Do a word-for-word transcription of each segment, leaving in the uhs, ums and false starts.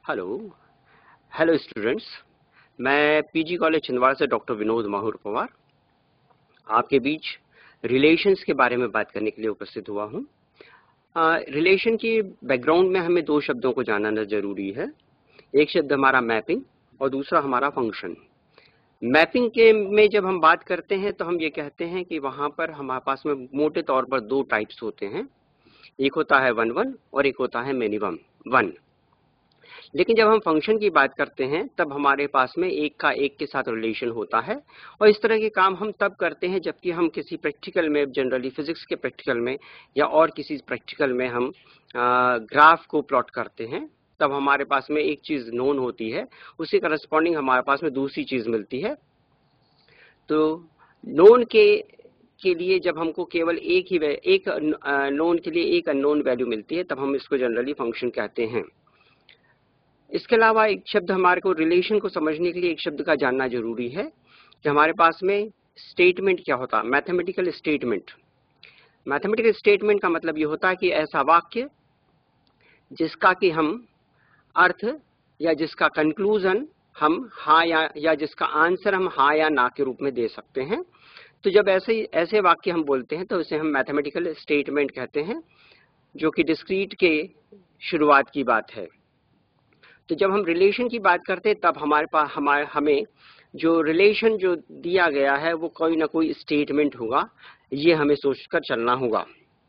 Hello hello students, मैं PG college Chhindwara से doctor Vinod माहुर पवार आपके बीच रिलेशंस के बारे में बात करने के लिए उपस्थित हुआ हूँ। रिलेशन की बैकग्राउंड में हमें दो शब्दों को जानना जरूरी है। एक शब्द हमारा मैपिंग और दूसरा हमारा फंक्शन। मैपिंग के में जब हम बात करते हैं तो हम ये कहते हैं कि वहाँ पर हमारे पास में मोटे तौर पर दो टाइप्स होते हैं। एक होता है वन वन और एक होता है मेनी वन वन। लेकिन जब हम फंक्शन की बात करते हैं तब हमारे पास में एक का एक के साथ रिलेशन होता है, और इस तरह के काम हम तब करते हैं जबकि हम किसी प्रैक्टिकल में, जनरली फिजिक्स के प्रैक्टिकल में या और किसी प्रैक्टिकल में हम ग्राफ को प्लॉट करते हैं। तब हमारे पास में एक चीज नोन होती है, उसी करस्पॉन्डिंग हमारे पास में दूसरी चीज मिलती है। तो नोन के के लिए जब हमको केवल एक ही एक नोन के लिए एक अननोन वैल्यू मिलती है तब हम इसको जनरली फंक्शन कहते हैं। इसके अलावा एक शब्द हमारे को रिलेशन को समझने के लिए एक शब्द का जानना जरूरी है कि हमारे पास में स्टेटमेंट क्या होता है। Mathematical statement. मैथमेटिकल स्टेटमेंट का मतलब ये होता है कि ऐसा वाक्य जिसका कि हम अर्थ या जिसका कंक्लूजन हम हाँ या या जिसका आंसर हम हाँ या ना के रूप में दे सकते हैं। तो जब ऐसे ऐसे वाक्य हम बोलते हैं तो इसे हम मैथमेटिकल स्टेटमेंट कहते हैं, जो कि डिस्क्रीट के शुरुआत की बात है। तो जब हम रिलेशन की बात करते हैं तब हमारे पास हमारे हमें जो रिलेशन जो दिया गया है वो कोई ना कोई स्टेटमेंट होगा, ये हमें सोचकर चलना होगा।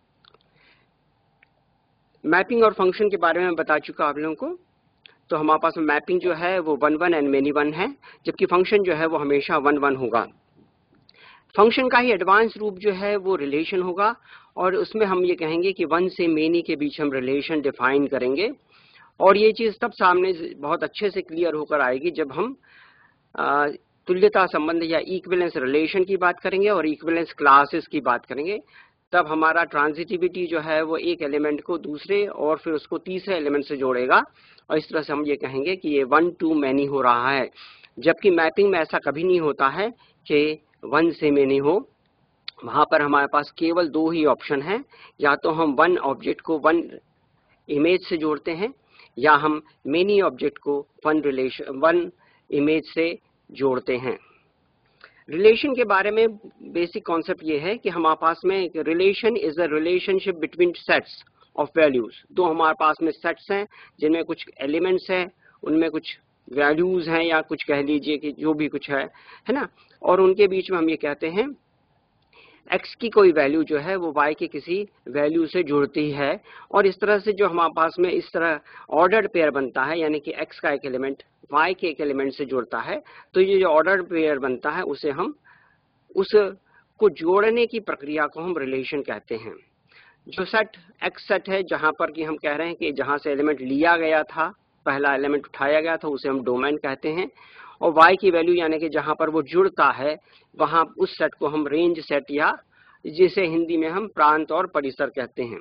मैपिंग और फंक्शन के बारे में बता चुका आप लोगों को। तो हमारे पास मैपिंग जो है वो one one and many one है, जबकि फंक्शन जो है वो हमेशा वन वन होगा। फंक्शन का ही एडवांस रूप जो है वो रिलेशन होगा, और उसमें हम ये कहेंगे कि वन से मेनी के बीच हम रिलेशन डिफाइन करेंगे। और ये चीज तब सामने बहुत अच्छे से क्लियर होकर आएगी जब हम तुल्यता संबंध या इक्विवेलेंस रिलेशन की बात करेंगे और इक्विवेलेंस क्लासेस की बात करेंगे। तब हमारा ट्रांजिटिविटी जो है वो एक एलिमेंट को दूसरे और फिर उसको तीसरे एलिमेंट से जोड़ेगा, और इस तरह से हम ये कहेंगे कि ये वन टू मैनी हो रहा है। जबकि मैपिंग में ऐसा कभी नहीं होता है कि वन से मैनी हो। वहां पर हमारे पास केवल दो ही ऑप्शन है, या तो हम वन ऑब्जेक्ट को वन इमेज से जोड़ते हैं या हम मेनी ऑब्जेक्ट को वन रिलेशन वन इमेज से जोड़ते हैं। रिलेशन के बारे में बेसिक कॉन्सेप्ट ये है कि हमारे पास में relation is a relationship between sets of values. दो हमारे पास में सेट्स हैं जिनमें कुछ एलिमेंट्स हैं, उनमें कुछ वैल्यूज हैं, या कुछ कह लीजिए कि जो भी कुछ है है ना, और उनके बीच में हम ये कहते हैं x की कोई वैल्यू जो है वो y के किसी वैल्यू से जुड़ती है। और इस तरह से जो हमारे पास में इस तरह ऑर्डर्ड पेयर बनता है, यानी कि x का एक एलिमेंट y के एक एलिमेंट से जुड़ता है, तो ये जो ऑर्डर्ड पेयर बनता है उसे हम उस को जोड़ने की प्रक्रिया को हम रिलेशन कहते हैं। जो सेट x सेट है, जहां पर कि हम कह रहे हैं कि जहां से एलिमेंट लिया गया था, पहला एलिमेंट उठाया गया था, उसे हम डोमेन कहते हैं। और y की वैल्यू यानी कि जहां पर वो जुड़ता है वहां उस सेट को हम रेंज सेट, या जिसे हिंदी में हम प्रांत और परिसर कहते हैं।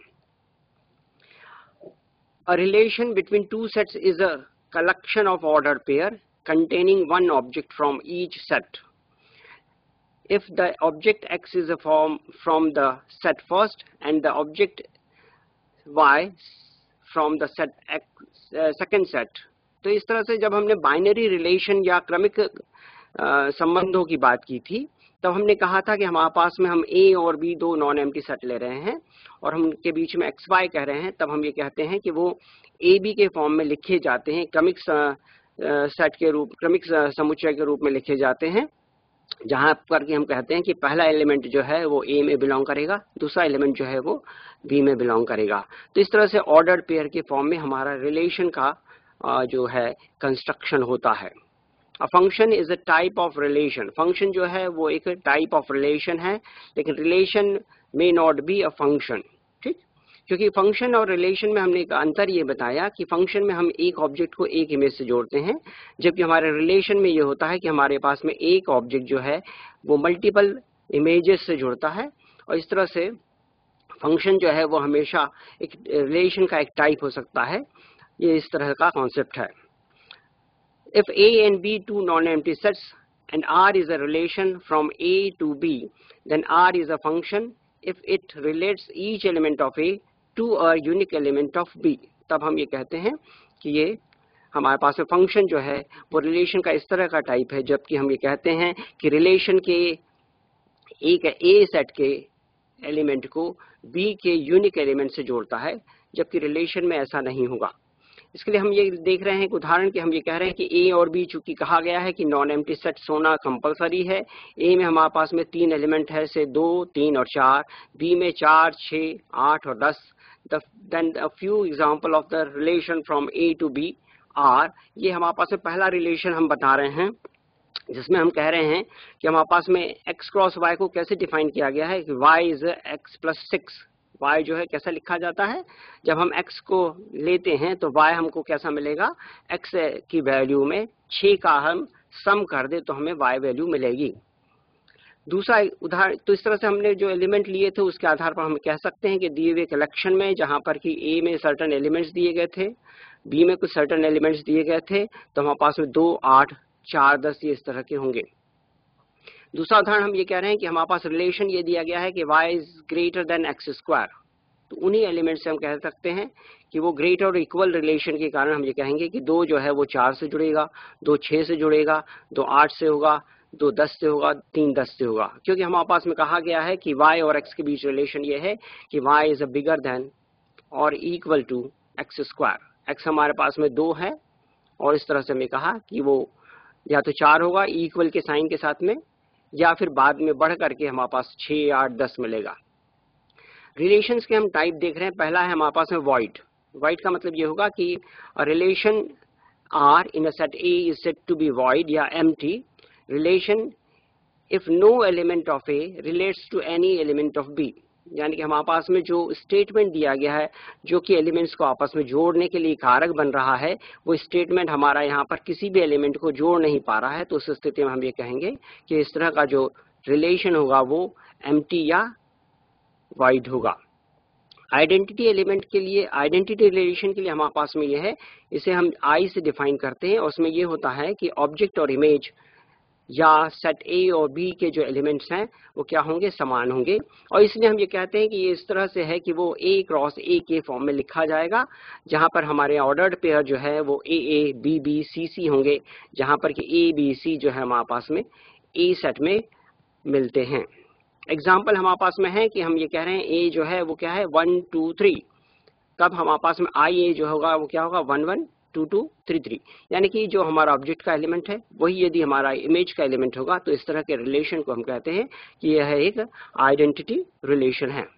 A relation between two sets is a collection of ordered pair containing one object from each set. If the object x is a form from the set first and the object y from the set x, uh, second set, तो इस तरह से जब हमने binary relation या क्रमिक संबंधों की बात की थी तब हमने कहा था कि हमारे पास में हम a और b दो नॉन एम्प्टी सेट ले रहे हैं और हम उनके बीच में एक्स वाई कह रहे हैं। तब हम ये कहते हैं कि वो ए बी के फॉर्म में लिखे जाते हैं, क्रमिक सेट के रूप क्रमिक समुच्चय के रूप में लिखे जाते हैं, जहां पर कि हम कहते हैं कि पहला एलिमेंट जो है वो ए में बिलोंग करेगा, दूसरा एलिमेंट जो है वो बी में बिलोंग करेगा। तो इस तरह से ऑर्डर्ड पेयर के फॉर्म में हमारा रिलेशन का जो है कंस्ट्रक्शन होता है। A function is a type of relation. Function जो है वो एक टाइप ऑफ रिलेशन है, लेकिन relation may not be a function. ठीक, क्योंकि फंक्शन और रिलेशन में हमने एक अंतर ये बताया कि फंक्शन में हम एक ऑब्जेक्ट को एक इमेज से जोड़ते हैं, जबकि हमारे रिलेशन में ये होता है कि हमारे पास में एक ऑब्जेक्ट जो है वो मल्टीपल इमेजेस से जुड़ता है। और इस तरह से फंक्शन जो है वो हमेशा एक रिलेशन का एक टाइप हो सकता है। ये इस तरह का कॉन्सेप्ट है। If A and B two non-empty sets and R is a relation from A to B, then R is a function if it relates each element of A to a unique element of B. तब हम ये कहते हैं कि ये हमारे पास में फंक्शन जो है वो रिलेशन का इस तरह का टाइप है, जबकि हम ये कहते हैं कि रिलेशन के एक ए सेट के एलिमेंट को बी के यूनिक एलिमेंट से जोड़ता है, जबकि रिलेशन में ऐसा नहीं होगा। इसके लिए हम ये देख रहे हैं एक उदाहरण कि हम ये कह रहे हैं कि ए और बी चूंकि कहा गया है कि नॉन एम्प्टी सेट होना कंपलसरी है। ए में हमारे पास में तीन एलिमेंट है, से दो, तीन और चार। बी में चार, छः, आठ और दस। Then a few example of the relation from A to B R. ये हमारे पास में पहला रिलेशन हम बता रहे हैं, जिसमें हम कह रहे हैं कि हमारे पास में x क्रॉस y को कैसे डिफाइन किया गया है कि y is x plus six. y जो है कैसा लिखा जाता है, जब हम x को लेते हैं तो y हमको कैसा मिलेगा, x की वैल्यू में छः का हम सम कर दे तो हमें y वैल्यू मिलेगी। दूसरा उदाहरण, तो इस तरह से हमने जो एलिमेंट लिए थे उसके आधार पर हम कह सकते हैं कि दिए हुए कलेक्शन में जहां पर कि a में सर्टेन एलिमेंट्स दिए गए थे, b में कुछ सर्टेन एलिमेंट्स दिए गए थे, तो हमारे पास में दो, आठ, चार, दस ये इस तरह के होंगे। दूसरा उदाहरण हम ये कह रहे हैं कि हमारे पास रिलेशन ये दिया गया है कि y is greater than x square, तो उन्हीं एलिमेंट से हम कह सकते हैं कि वो ग्रेटर और इक्वल रिलेशन के कारण हम ये कहेंगे कि दो जो है वो चार से जुड़ेगा, दो छः से जुड़ेगा, दो आठ से होगा, दो दस से होगा, तीन दस से होगा, क्योंकि हमारे पास में कहा गया है कि y और x के बीच रिलेशन ये है कि y is a bigger than or equal to x square. x हमारे पास में दो है और इस तरह से हमने कहा कि वो या तो चार होगा इक्वल के साइन के साथ में, या फिर बाद में बढ़ करके हमारे पास छः, आठ, दस मिलेगा। रिलेशंस के हम टाइप देख रहे हैं। पहला है हमारे पास में वॉइड। वॉइड का मतलब ये होगा कि relation R in a set A is said to be void या empty relation if no element of A relates to any element of B. यानी कि हमारे पास में जो स्टेटमेंट दिया गया है जो कि एलिमेंट्स को आपस में जोड़ने के लिए कारक बन रहा है, वो स्टेटमेंट हमारा यहाँ पर किसी भी एलिमेंट को जोड़ नहीं पा रहा है, तो उस स्थिति में हम ये कहेंगे कि इस तरह का जो रिलेशन होगा वो एम्प्टी या वॉइड होगा। आइडेंटिटी एलिमेंट के लिए, आइडेंटिटी रिलेशन के लिए हमारे पास में ये है, इसे हम आई से डिफाइन करते हैं और उसमें ये होता है कि ऑब्जेक्ट और इमेज या सेट ए और बी के जो एलिमेंट्स हैं वो क्या होंगे, समान होंगे। और इसलिए हम ये कहते हैं कि ये इस तरह से है कि वो ए क्रॉस ए के फॉर्म में लिखा जाएगा, जहां पर हमारे ऑर्डर्ड पेयर जो है वो ए ए, बी बी, सी सी होंगे, जहां पर कि ए बी सी जो है हमारे पास में ए सेट में मिलते हैं। एग्जाम्पल हमारे पास में है कि हम ये कह रहे हैं ए जो है वो क्या है, वन टू थ्री, तब हमारे पास में आई ए जो होगा वो क्या होगा, one one two two three three. यानी कि जो हमारा ऑब्जेक्ट का एलिमेंट है वही यदि हमारा इमेज का एलिमेंट होगा तो इस तरह के रिलेशन को हम कहते हैं कि यह एक आइडेंटिटी रिलेशन है।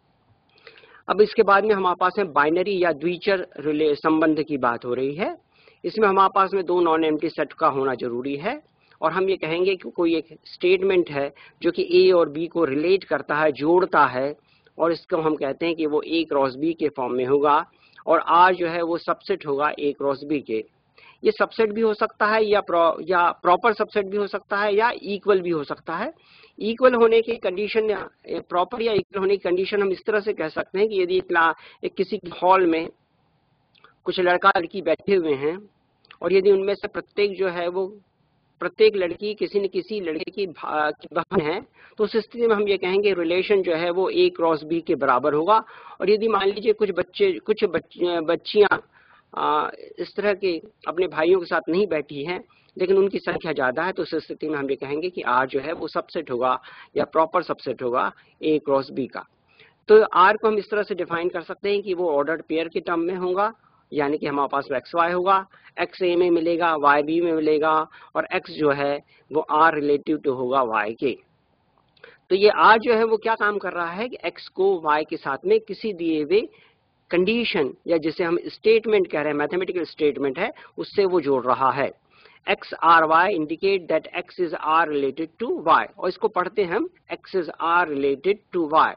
अब इसके बाद में हमारे पास में बाइनरी या द्विचर संबंध की बात हो रही है। इसमें हमारे पास में दो नॉन एम्प्टी सेट का होना जरूरी है और हम ये कहेंगे कि कोई एक स्टेटमेंट है जो कि ए और बी को रिलेट करता है, जोड़ता है, और इसको हम कहते हैं कि वो ए क्रॉस बी के फॉर्म में होगा और आर जो है वो सबसेट होगा ए क्रॉस बी के। ये सबसेट भी हो सकता है या प्रो, या प्रॉपर सबसेट भी हो सकता है या इक्वल भी हो सकता है। इक्वल होने की कंडीशन, प्रॉपर या इक्वल होने की कंडीशन हम इस तरह से कह सकते हैं कि यदि एक, एक किसी हॉल में कुछ लड़का लड़की बैठे हुए हैं और यदि उनमें से प्रत्येक जो है वो प्रत्येक लड़की किसी न किसी लड़के की बहन है, तो उस स्थिति में हम ये कहेंगे रिलेशन जो है वो ए क्रॉस बी के बराबर होगा। और यदि मान लीजिए कुछ बच्चे कुछ बच्चियां इस तरह के अपने भाइयों के साथ नहीं बैठी हैं लेकिन उनकी संख्या ज्यादा है, तो उस स्थिति में हम ये कहेंगे कि आर जो है वो सबसेट होगा या प्रॉपर सबसेट होगा ए क्रॉस बी का। तो आर को हम इस तरह से डिफाइन कर सकते हैं कि वो ऑर्डर्ड पेयर के टर्म में होगा, यानी कि हमारे पास एक्स वाई होगा, एक्स ए में मिलेगा, वाई बी में मिलेगा, और एक्स जो है वो आर रिलेटिव टू होगा वाई के। तो ये आर जो है वो क्या काम कर रहा है कि एक्स को वाई के साथ में किसी दिए हुए कंडीशन या जिसे हम स्टेटमेंट कह रहे हैं, मैथमेटिकल स्टेटमेंट है, उससे वो जोड़ रहा है। X R y indicate that x is R related to y, और इसको पढ़ते हैं हम x is R related to y.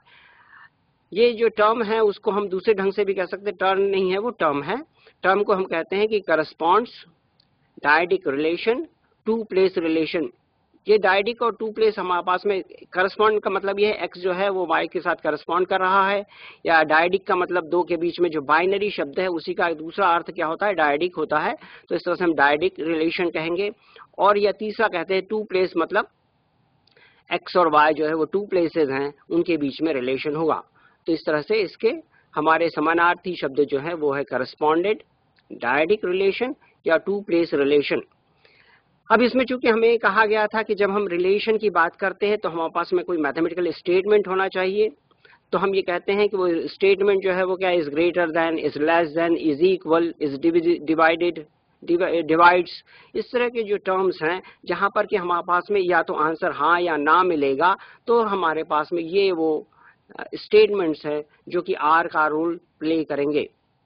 ये जो टर्म है उसको हम दूसरे ढंग से भी कह सकते हैं, टर्म नहीं है वो टर्म है। टर्म को हम कहते हैं कि corresponds dyadic relation two place relation. ये डायडिक और टू प्लेस हमारे पास में, करस्पॉन्ड का मतलब ये है एक्स जो है वो वाई के साथ करस्पॉन्ड कर रहा है, या डायडिक का मतलब दो के बीच में जो बाइनरी शब्द है उसी का दूसरा अर्थ क्या होता है, डायडिक होता है। तो इस तरह से हम डायडिक रिलेशन कहेंगे। और या तीसरा कहते हैं टू प्लेस, मतलब एक्स और वाई जो है वो टू प्लेसेस हैं, उनके बीच में रिलेशन होगा। तो इस तरह से इसके हमारे समानार्थी शब्द जो है वो है करस्पॉन्डेड, डायडिक रिलेशन या टू प्लेस रिलेशन। अब इसमें चूंकि हमें कहा गया था कि जब हम रिलेशन की बात करते हैं तो हमारे पास में कोई मैथमेटिकल स्टेटमेंट होना चाहिए, तो हम ये कहते हैं कि वो स्टेटमेंट जो है वो क्या, is greater than, is less than, is equal, is divided, divides, इस तरह के जो टर्म्स हैं जहां पर कि हमारे पास में या तो आंसर हाँ या ना मिलेगा, तो हमारे पास में ये वो स्टेटमेंट्स हैं जो कि आर का रोल प्ले करेंगे।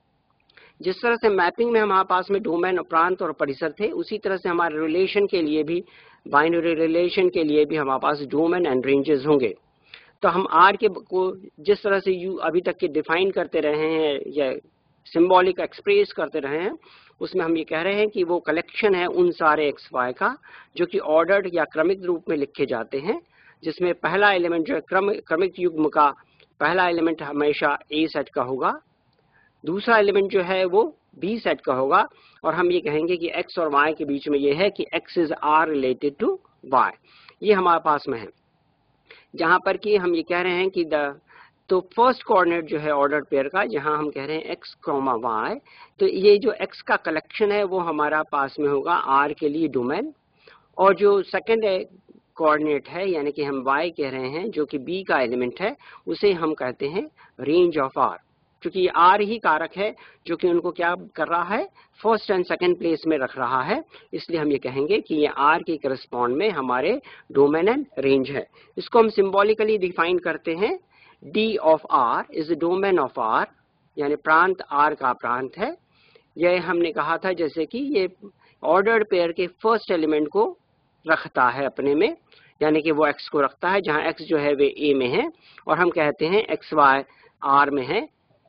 जिस तरह से मैपिंग में हमारे पास में डोमेन, प्रांत और परिसर थे, उसी तरह से हमारे रिलेशन के लिए भी, बाइनरी रिलेशन के लिए भी हमारे पास डोमेन एंड रेंजेस होंगे। तो हम आर के को जिस तरह से यू अभी तक के डिफाइन करते रहे हैं या सिंबॉलिक एक्सप्रेस करते रहे हैं, उसमें हम ये कह रहे हैं कि वो कलेक्शन है उन सारे एक्स वाई का जो कि ऑर्डर्ड या क्रमिक रूप में लिखे जाते हैं, जिसमें पहला एलिमेंट जो है क्रम क्रमिक युग्म का पहला एलिमेंट हमेशा ए सेट का होगा, दूसरा एलिमेंट जो है वो बी सेट का होगा, और हम ये कहेंगे कि एक्स और वाई के बीच में ये है कि x is R related to y. ये हमारे पास में है, जहां पर कि हम ये कह रहे हैं कि द तो फर्स्ट कोऑर्डिनेट जो है ऑर्डर पेयर का, जहां हम कह रहे हैं एक्स क्रोमा वाई, तो ये जो एक्स का कलेक्शन है वो हमारा पास में होगा आर के लिए डोमेन, और जो सेकंड कोऑर्डिनेट है यानी कि हम वाई कह रहे हैं जो कि बी का एलिमेंट है, उसे हम कहते हैं रेंज ऑफ आर। क्योंकि ये आर ही कारक है जो कि उनको क्या कर रहा है, फर्स्ट एंड सेकंड प्लेस में रख रहा है, इसलिए हम ये कहेंगे कि ये आर के करस्पॉन्ड में हमारे डोमेन एंड रेंज है। इसको हम सिंबॉलिकली डिफाइन करते हैं, D of R is the domain of R, यानी प्रांत आर का प्रांत है। यह हमने कहा था जैसे कि ये ऑर्डर्ड पेयर के फर्स्ट एलिमेंट को रखता है अपने में, यानी कि वो एक्स को रखता है, जहां एक्स जो है वे ए में है, और हम कहते हैं एक्स वाई आर में है,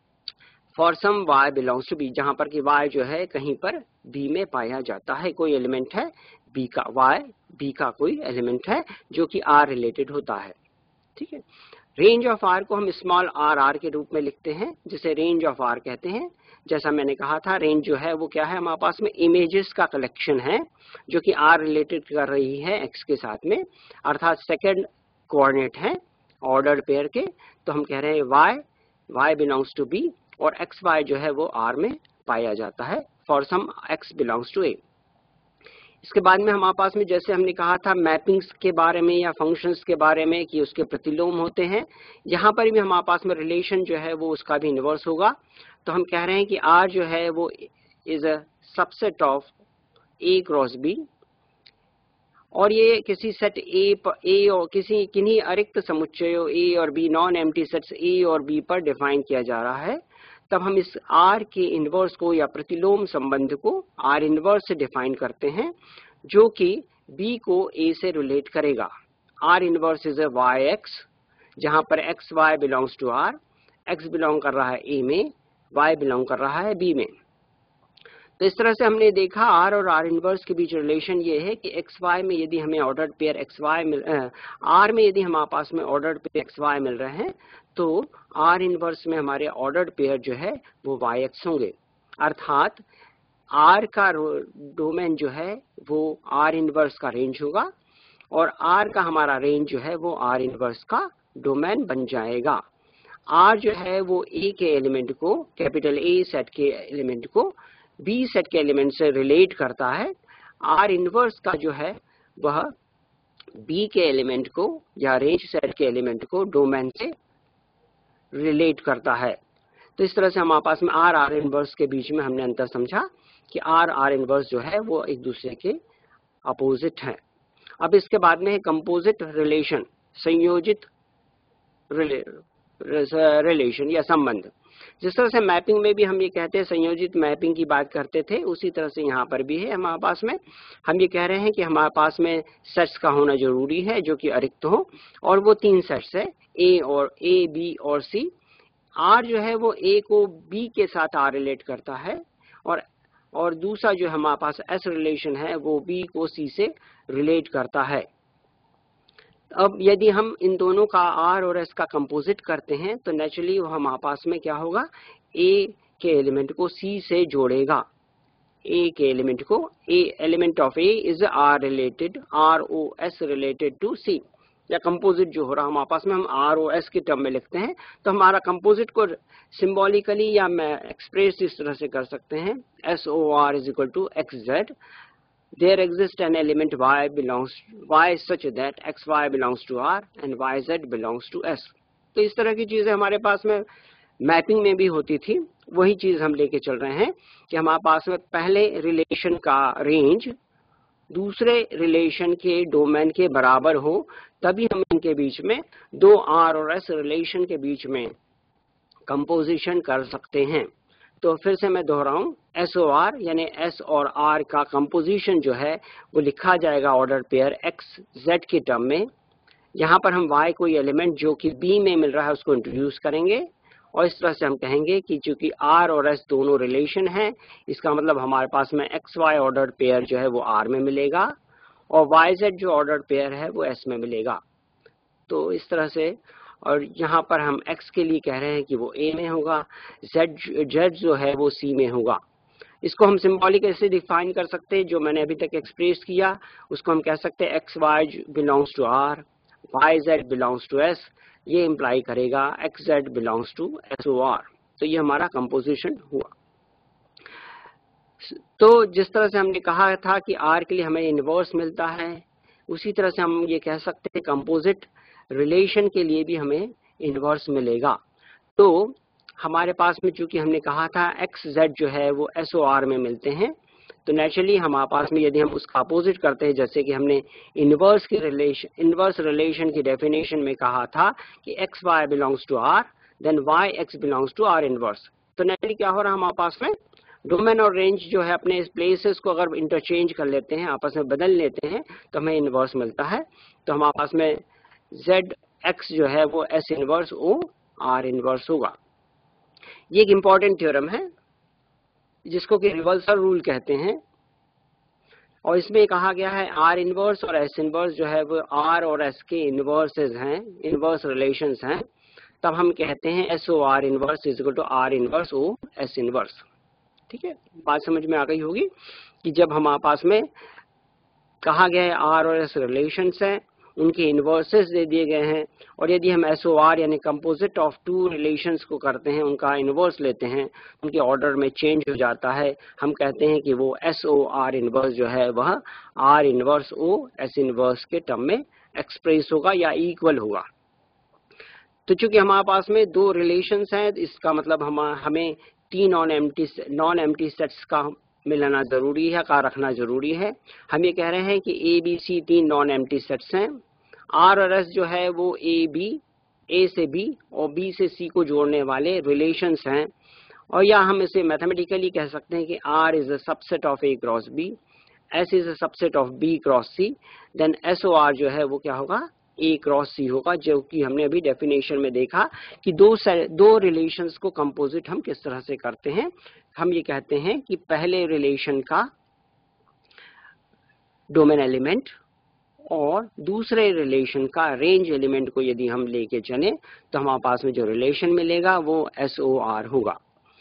for some y belongs to B, जहां पर कि वाई जो है कहीं पर बी में पाया जाता है, कोई एलिमेंट है बी का, वाई बी का कोई एलिमेंट है जो कि आर रिलेटेड होता है। ठीक है, रेंज ऑफ आर को हम स्मॉल आर आर के रूप में लिखते हैं, जिसे रेंज ऑफ आर कहते हैं। जैसा मैंने कहा था, रेंज जो है वो क्या है, हमारे पास में इमेजेस का कलेक्शन है जो कि आर रिलेटेड कर रही है एक्स के साथ में, अर्थात सेकंड कोऑर्डिनेट है ऑर्डर्ड पेयर के, तो हम कह रहे हैं y y belongs to B, और एक्स वाई जो है वो आर में पाया जाता है, for some x belongs to A. इसके बाद में हमारे पास में जैसे हमने कहा था मैपिंग्स के बारे में या फंक्शंस के बारे में कि उसके प्रतिलोम होते हैं, यहाँ पर भी हमारे पास में रिलेशन जो है वो उसका भी इनवर्स होगा। तो हम कह रहे हैं कि आर जो है वो is a subset of A cross B, और ये किसी सेट ए ए और किसी किन्हीं अरिक्त समुच्चयों ए और B, non empty sets A और बी पर डिफाइन किया जा रहा है। तब हम इस आर के इनवर्स को या प्रतिलोम संबंध को आर इनवर्स से डिफाइन करते हैं, जो कि बी को ए से रिलेट करेगा। R inverse is A y x, जहां पर x y belongs to R, x belong कर रहा है ए में, वाई बिलोंग कर रहा है बी में। तो इस तरह से हमने देखा आर और आर इनवर्स के बीच रिलेशन ये है कि एक्स वाई में यदि हमें ऑर्डर्ड पेयर एक्स वाई मिल आर में यदि हमारे पास में ऑर्डर्ड पेयर एक्स वाई मिल रहे हैं, तो आर इनवर्स में हमारे ऑर्डर्ड पेयर जो है वो वाई एक्स होंगे, अर्थात आर का डोमेन जो है वो आर इनवर्स का रेंज होगा, और आर का हमारा रेंज जो है वो आर इनवर्स का डोमेन बन जाएगा। आर जो है वो ए के एलिमेंट को, कैपिटल ए सेट के एलिमेंट को बी सेट के एलिमेंट से रिलेट करता है, आर इनवर्स का जो है वह बी के एलिमेंट को या रेंज सेट के एलिमेंट को डोमेन से रिलेट करता है। तो इस तरह से हमारे पास में आर आर इनवर्स के बीच में हमने अंतर समझा कि आर आर इनवर्स जो है वो एक दूसरे के अपोजिट है। अब इसके बाद में है कंपोजिट रिलेशन, संयोजित रिलेशन या संबंध। जिस तरह से मैपिंग में भी हम ये कहते हैं संयोजित मैपिंग की बात करते थे, उसी तरह से यहाँ पर भी है हमारे पास में। हम ये कह रहे हैं कि हमारे पास में सेट्स का होना जरूरी है जो कि अरिक्त हो, और वो तीन सेट्स है, ए और ए बी और सी। आर जो है वो ए को बी के साथ आर रिलेट करता है, और और दूसरा जो हमारे पास एस रिलेशन है वो बी को सी से रिलेट करता है। अब यदि हम इन दोनों का आर और एस का कंपोजिट करते हैं तो नेचुरली वो हमारे पास में क्या होगा, ए के एलिमेंट को सी से जोड़ेगा। ए के एलिमेंट को, a element of A is R related, R O S related to C. या कंपोजिट जो हो रहा है हमारे पास में हम आर ओ एस के टर्म में लिखते हैं, तो हमारा कंपोजिट को सिंबॉलिकली या मैं एक्सप्रेस इस तरह से कर सकते हैं, S O R is equal to x z, there exists an element y belongs y such that xy belongs to r and yz belongs to s। तो इस तरह की चीजें हमारे पास में मैपिंग में भी होती थी, वही चीज हम लेके चल रहे हैं कि हमारे पास में पहले रिलेशन का रेंज दूसरे रिलेशन के डोमेन के बराबर हो, तभी हम इनके बीच में दो आर और एस रिलेशन के बीच में कंपोजिशन कर सकते हैं। तो फिर से मैं दोहराऊं, एस ओ आर यानी एस और आर का कंपोजिशन जो है वो लिखा जाएगा ऑर्डर पेयर एक्स जेड के टर्म में। यहाँ पर हम y कोई एलिमेंट जो कि b में मिल रहा है उसको इंट्रोड्यूस करेंगे और इस तरह से हम कहेंगे कि चूंकि r और s दोनों रिलेशन है, इसका मतलब हमारे पास में एक्स वाई ऑर्डर पेयर जो है वो r में मिलेगा और वाई जेड जो ऑर्डर पेयर है वो s में मिलेगा। तो इस तरह से, और यहाँ पर हम x के लिए कह रहे हैं कि वो a में होगा, z z जो है वो c में होगा। इसको हम सिंबॉलिक ऐसे डिफाइन कर सकते हैं, जो मैंने अभी तक एक्सप्रेस किया उसको हम कह सकते हैं x y belongs to R, y z belongs to S, ये इम्प्लाई करेगा x z belongs to S O R. तो ये हमारा कंपोजिशन हुआ। तो जिस तरह से हमने कहा था कि आर के लिए हमें इनवर्स मिलता है, उसी तरह से हम ये कह सकते हैं कंपोजिट रिलेशन के लिए भी हमें इनवर्स मिलेगा। तो हमारे पास में चूंकि हमने कहा था एक्स जेड जो है वो एस ओ आर में मिलते हैं, तो नेचुरली हमारे पास में यदि हम उसका अपोजिट करते हैं, जैसे कि हमने इनवर्स की रिलेशन इनवर्स रिलेशन की डेफिनेशन में कहा था कि x y belongs to R, then y x belongs to R inverse. तो नेचुरली क्या हो रहा है हमारे पास में, डोमेन और रेंज जो है अपने इस प्लेसेस को अगर इंटरचेंज कर लेते हैं, आपस में बदल लेते हैं, तो हमें इनवर्स मिलता है। तो हमारे पास में जेड एक्स जो है वो S inverse O R inverse होगा। ये एक इंपॉर्टेंट थ्योरम है जिसको कि रिवर्सल रूल कहते हैं, और इसमें कहा गया है आर इनवर्स और एस इनवर्स जो है वो आर और एस के इनवर्सेस हैं, इनवर्स रिलेशंस हैं। तब हम कहते हैं S O R inverse is equal to R inverse O S inverse. ठीक है, बात समझ में आ गई होगी कि जब हमारे पास में कहा गया है आर और एस रिलेशंस हैं, उनके इनवर्सेस दे दिए गए हैं, और यदि हम एस ओ आर यानी कंपोजिट ऑफ टू रिलेशंस को करते हैं, उनका इनवर्स लेते हैं, उनके ऑर्डर में चेंज हो जाता है, हम कहते हैं कि वो एस ओ आर इनवर्स जो है वह R inverse O S inverse के टर्म में एक्सप्रेस होगा या इक्वल होगा। तो चूंकि हमारे पास में दो रिलेशंस हैं, इसका मतलब हम हमें तीन non empty non empty sets का मिलाना जरूरी है, का रखना जरूरी है। हम ये कह रहे हैं कि ए बी सी तीन नॉन एम्प्टी सेट्स हैं, आर और एस जो है वो ए बी ए से बी और बी से सी को जोड़ने वाले रिलेशंस हैं, और या हम इसे मैथमेटिकली कह सकते हैं कि R is a subset of A cross B, S is a subset of B cross C, then S O R जो है वो क्या होगा, ए क्रॉस सी होगा, जो कि हमने अभी डेफिनेशन में देखा कि दो दो रिलेशंस को कंपोजिट हम किस तरह से करते हैं। हम ये कहते हैं कि पहले रिलेशन का डोमेन एलिमेंट और दूसरे रिलेशन का रेंज एलिमेंट को यदि हम लेके चले, तो हमारे पास में जो रिलेशन मिलेगा वो एस ओ आर होगा।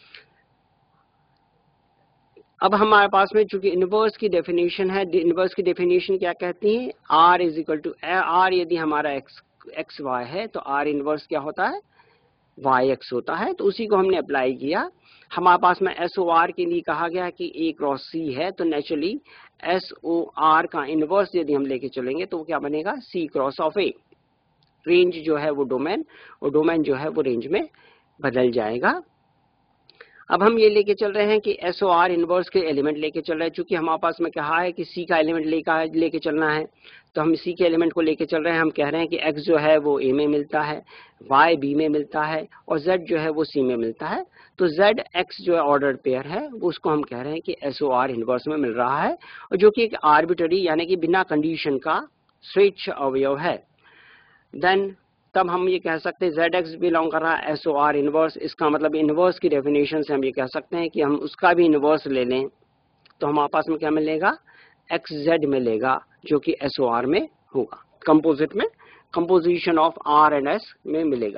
अब हमारे पास में चूंकि इनवर्स की डेफिनेशन है, इनवर्स की डेफिनेशन क्या कहती है, R is equal to R, यदि हमारा एक्स एक्स वाई है तो आर इनवर्स क्या होता है, वाई एक्स होता है। तो उसी को हमने अप्लाई किया। हमारे पास में एस ओ आर के लिए कहा गया कि ए क्रॉस सी है, तो नेचुरली एस ओ आर का इनवर्स यदि हम लेके चलेंगे तो वो क्या बनेगा, C cross of A. Range जो है वो डोमेन, और डोमेन जो है वो रेंज में बदल जाएगा। अब हम ये लेके चल रहे हैं कि एस ओ आर इनवर्स के एलिमेंट लेके चल रहे हैं, चूंकि हमारे पास में कहा है कि सी का एलिमेंट लेकर लेके चलना है, तो हम सी के एलिमेंट को लेके चल रहे हैं। हम कह रहे हैं कि एक्स जो है वो ए में मिलता है, वाई बी में मिलता है, और जेड जो है वो सी में मिलता है। तो जेड एक्स जो है ऑर्डर पेयर है, वो उसको हम कह रहे हैं कि एस ओ आर इनवर्स में मिल रहा है, और जो कि एक आर्बिट्ररी यानी कि बिना कंडीशन का स्वेच्छ अवयव है। देन तब हम ये कह सकते हैं जेड एक्स बिलोंग कर रहा है एस ओ आर इनवर्स। इसका मतलब इनवर्स की डेफिनेशन से हम ये कह सकते हैं कि हम उसका भी इनवर्स ले लें, तो हमारे पास में क्या मिलेगा, एक्स जेड मिलेगा, जो कि एस ओ आर में होगा, कंपोजिट में, composition of R and S में मिलेगा।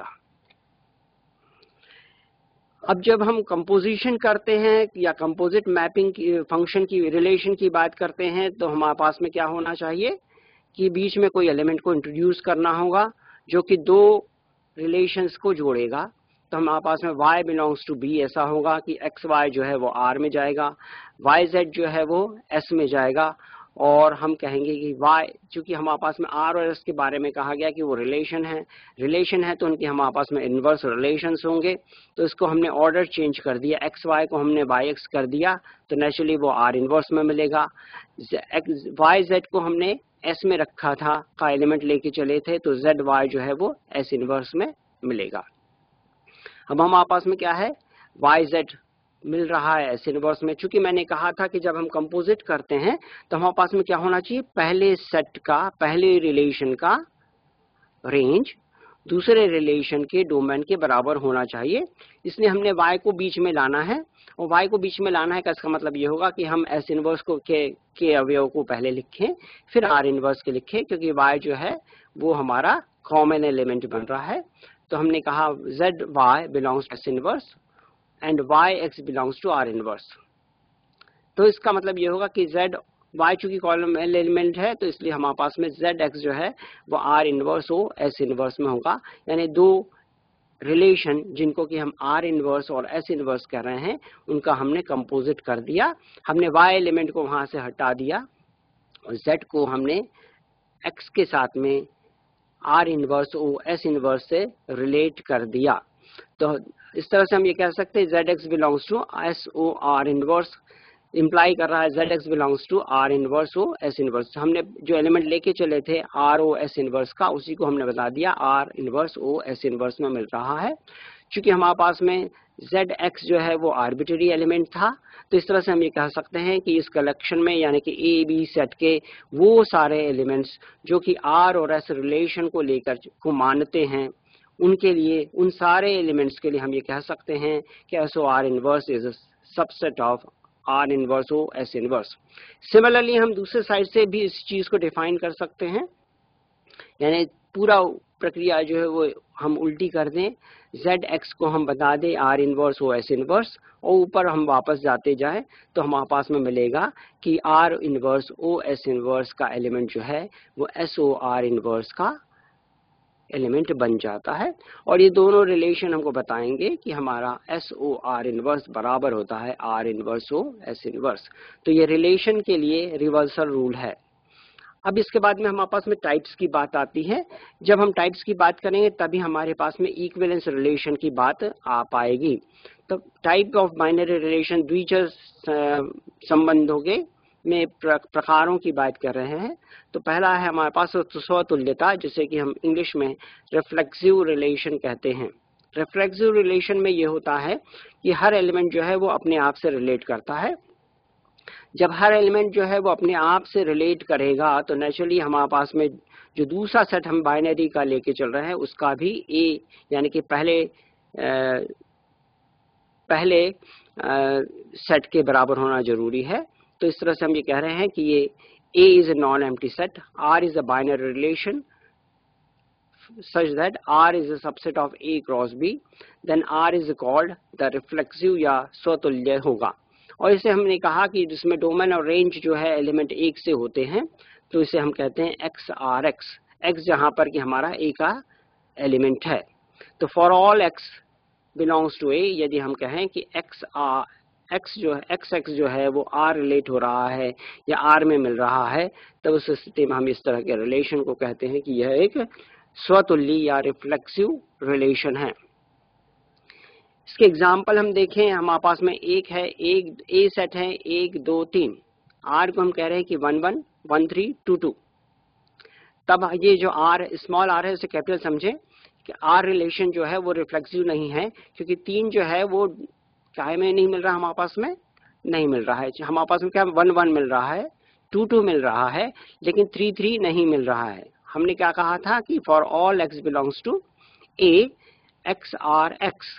अब जब हम कंपोजिशन करते हैं या कंपोजिट मैपिंग की फंक्शन की रिलेशन की बात करते हैं, तो हमारे पास में क्या होना चाहिए कि बीच में कोई एलिमेंट को इंट्रोड्यूस करना होगा जो कि दो रिलेशंस को जोड़ेगा। तो हमारे पास में y बिलोंग्स टू b ऐसा होगा कि एक्स वाई जो है वो r में जाएगा, वाई जेड जो है वो s में जाएगा, और हम कहेंगे कि y, चूंकि हमारे पास में r और s के बारे में कहा गया कि वो रिलेशन है रिलेशन है तो उनके हमारे पास में इनवर्स रिलेशंस होंगे। तो इसको हमने ऑर्डर चेंज कर दिया, एक्स वाई को हमने वाई एक्स कर दिया तो नेचुरली वो r इनवर्स में मिलेगा। वाई जेड को हमने s में रखा था का एलिमेंट लेके चले थे तो जेड वाई जो है वो s इनवर्स में मिलेगा। अब हमारे पास में क्या है, वाई जेड मिल रहा है एस इनवर्स में। चूंकि मैंने कहा था कि जब हम कंपोजिट करते हैं तो हमारे पास में क्या होना चाहिए, पहले सेट का पहले रिलेशन का रेंज दूसरे रिलेशन के डोमेन के बराबर होना चाहिए। इसलिए हमने y को बीच में लाना है, और y को बीच में लाना है का इसका मतलब ये होगा कि हम एस इनवर्स को के, के अवयव को पहले लिखें फिर आर इनवर्स के लिखें, क्योंकि y जो है वो हमारा कॉमन एलिमेंट बन रहा है। तो हमने कहा z y belongs to S inverse and y x belongs to R inverse. तो इसका मतलब ये होगा कि जेड वाई चूंकि कॉलम एलिमेंट है तो इसलिए हमारे पास में जेड एक्स जो है वो R inverse O S inverse में होगा। यानी दो रिलेशन जिनको कि हम आर इनवर्स और एस इनवर्स कर रहे हैं उनका हमने कंपोजिट कर दिया। हमने वाई एलिमेंट को वहां से हटा दिया और जेड को हमने एक्स के साथ में R inverse O S inverse से रिलेट कर दिया। तो इस तरह से हम ये कह सकते हैं z x belongs to S O R inverse, imply कर रहा है z x belongs to R inverse O S inverse. हमने जो एलिमेंट लेके चले थे आर ओ एस इनवर्स का उसी को हमने बता दिया R inverse O S inverse में मिल रहा है। चूंकि हमारे पास में जेड एक्स जो है वो आर्बिट्ररी एलिमेंट था तो इस तरह से हम ये कह सकते हैं कि इस कलेक्शन में यानी कि ए बी सेट के वो सारे एलिमेंट्स जो कि आर और एस रिलेशन को लेकर को मानते हैं उनके लिए, उन सारे एलिमेंट्स के लिए हम ये कह सकते हैं कि S O R inverse is a subset of R inverse O S inverse. Similarly हम दूसरे साइड से भी इस चीज को डिफाइन कर सकते हैं, यानी पूरा प्रक्रिया जो है वो हम उल्टी कर दें, जेड एक्स को हम बता दें R inverse O S inverse और ऊपर हम वापस जाते जाएं तो हमारे पास में मिलेगा कि R inverse O S inverse का एलिमेंट जो है वो एस ओ आर इनवर्स का एलिमेंट बन जाता है। और ये दोनों रिलेशन हमको बताएंगे कि हमारा एस ओ आर इनवर्स बराबर होता है R inverse O S inverse. तो ये रिलेशन के लिए रिवर्सल रूल है। अब इसके बाद में हमारे पास में टाइप्स की बात आती है। जब हम टाइप्स की बात करेंगे तभी हमारे पास में इक्विवेलेंस रिलेशन की बात आ पाएगी। तो टाइप ऑफ बाइनरी रिलेशन द्विचर संबंधों के में प्रकारों की बात कर रहे हैं। तो पहला है हमारे पास स्वतुल्यता, जिसे कि हम इंग्लिश में रिफ्लेक्सिव रिलेशन कहते हैं। रिफ्लेक्सिव रिलेशन में ये होता है कि हर एलिमेंट जो है वो अपने आप से रिलेट करता है। जब हर एलिमेंट जो है वो अपने आप से रिलेट करेगा तो नेचुरली हमारे पास में जो दूसरा सेट हम बाइनरी का लेके चल रहे हैं उसका भी ए यानी कि पहले आ, पहले आ, सेट के बराबर होना जरूरी है। तो इस तरह से हम ये कह रहे हैं कि ये A is a non-empty set, R is a binary relation such that R is a subset of A cross B, then R is called the reflexive या स्वतुल्य होगा। और इसे हमने कहा कि जिसमें डोमेन और रेंज जो है एलिमेंट एक से होते हैं तो इसे हम कहते हैं एक्स आर एक्स, एक्स जहां पर कि हमारा ए का एलिमेंट है। तो for all x belongs to A, यदि हम कहें कि एक्स आर एक्स जो है एक्स एक्स जो है वो आर रिलेट हो रहा है या आर में मिल रहा है, तब उस स्थिति में हम इस तरह के रिलेशन को कहते हैं कि यह एक स्वतुल्य या रिफ्लेक्सिव रिलेशन है। इसके एग्जाम्पल हम देखें, हमारे पास में एक है एक ए सेट है एक दो तीन, आर को हम कह रहे हैं कि one one one three two two. तब ये जो आर स्मॉल आर है उसे कैपिटल समझे कि आर रिलेशन जो है वो रिफ्लेक्सिव नहीं है, क्योंकि तीन जो है वो चाहे में नहीं मिल रहा, हमारे पास में नहीं मिल रहा है। हमारे पास में क्या वन वन मिल रहा है, टू टू मिल रहा है, लेकिन थ्री थ्री नहीं मिल रहा है। हमने क्या कहा था कि for all x belongs to A, x R x,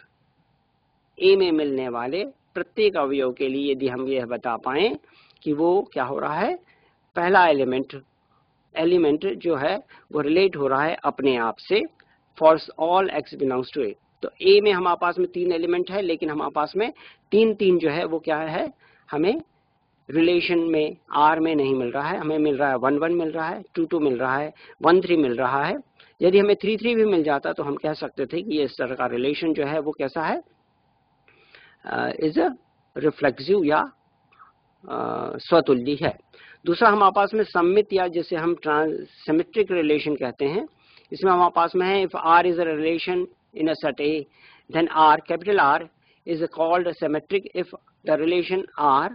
A में मिलने वाले प्रत्येक अवयव के लिए यदि हम यह बता पाए कि वो क्या हो रहा है, पहला एलिमेंट एलिमेंट जो है वो रिलेट हो रहा है अपने आप से for all x belongs to A. तो ए में हमारे पास में तीन एलिमेंट है, लेकिन हमारे पास में तीन तीन जो है वो क्या है, हमें रिलेशन में आर में नहीं मिल रहा है, हमें मिल रहा है वन वन मिल रहा है, टू टू मिल रहा है, वन थ्री मिल रहा है। यदि हमें थ्री थ्री भी मिल जाता तो हम कह सकते थे कि इस तरह का रिलेशन जो है वो कैसा है, इज अ रिफ्लेक्सिव या uh, स्वतुल्य है। दूसरा हमारे पास में सममित या जिसे हम सिमेट्रिक रिलेशन कहते हैं, इसमें हमारे पास में है if R is a relation in a set A then R capital R is called symmetric if the relation R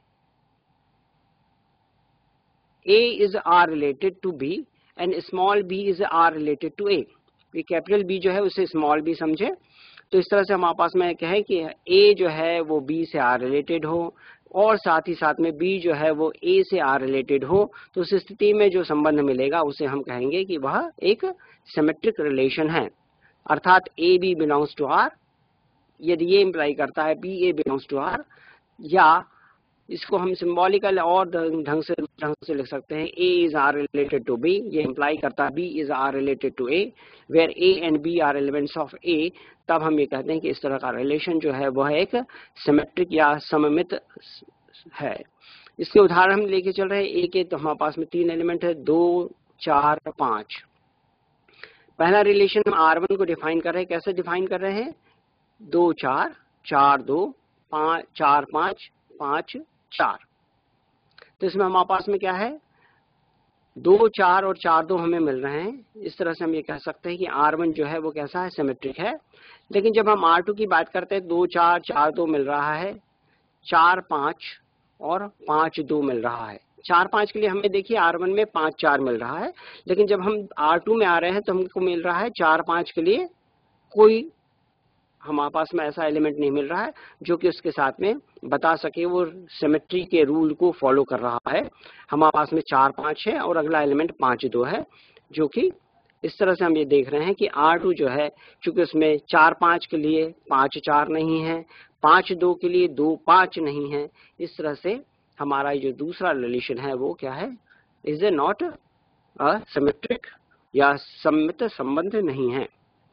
A is R related to B and small b is R related to A। ये capital B जो है उसे small b समझे। तो इस तरह से हमारे पास में कहें कि A जो है वो B से R रिलेटेड हो और साथ ही साथ में B जो है वो A से R रिलेटेड हो, तो उस स्थिति में जो संबंध मिलेगा उसे हम कहेंगे कि वह एक सिमेट्रिक रिलेशन है। अर्थात A B belongs to R, यदि ये इम्प्लाई करता है B A belongs to R, या इसको हम सिंबॉलिकल और ढंग से ढंग से लिख सकते हैं A is R related to B, ये इम्प्लाई करता है B is R related to A, where A and B are elements of A, तब हम ये कहते हैं कि इस तरह का रिलेशन जो है वह एक सिमेट्रिक या सममित है। इसके उदाहरण हम लेके चल रहे हैं। ए के तो हमारे पास में तीन एलिमेंट है, दो चार पांच। पहला रिलेशन हम आर वन को डिफाइन कर रहे हैं। कैसे डिफाइन कर रहे हैं? दो चार, चार दो, पांच चार पांच, पांच चार। तो इसमें हमारे पास में क्या है, दो चार और चार दो हमें मिल रहे हैं। इस तरह से हम ये कह सकते हैं कि आर वन जो है वो कैसा है, सिमेट्रिक है। लेकिन जब हम आर टू की बात करते हैं, दो चार चार दो मिल रहा है, चार पांच और पांच दो मिल रहा है। चार पांच के लिए हमें देखिए आर वन में पांच चार मिल रहा है, लेकिन जब हम आर टू में आ रहे हैं तो हमको मिल रहा है चार पांच के लिए कोई हमारे पास में ऐसा एलिमेंट नहीं मिल रहा है जो कि उसके साथ में बता सके वो सिमेट्री के रूल को फॉलो कर रहा है। हमारे पास में चार पांच है और अगला एलिमेंट पांच दो है, जो कि इस तरह से हम ये देख रहे हैं कि आर टू जो है, चूंकि उसमें चार पांच के लिए पांच चार नहीं है, पांच दो के लिए दो पांच नहीं है। इस तरह से हमारा जो दूसरा रिलेशन है वो क्या है, is A not a symmetric या सममित संबंध नहीं है।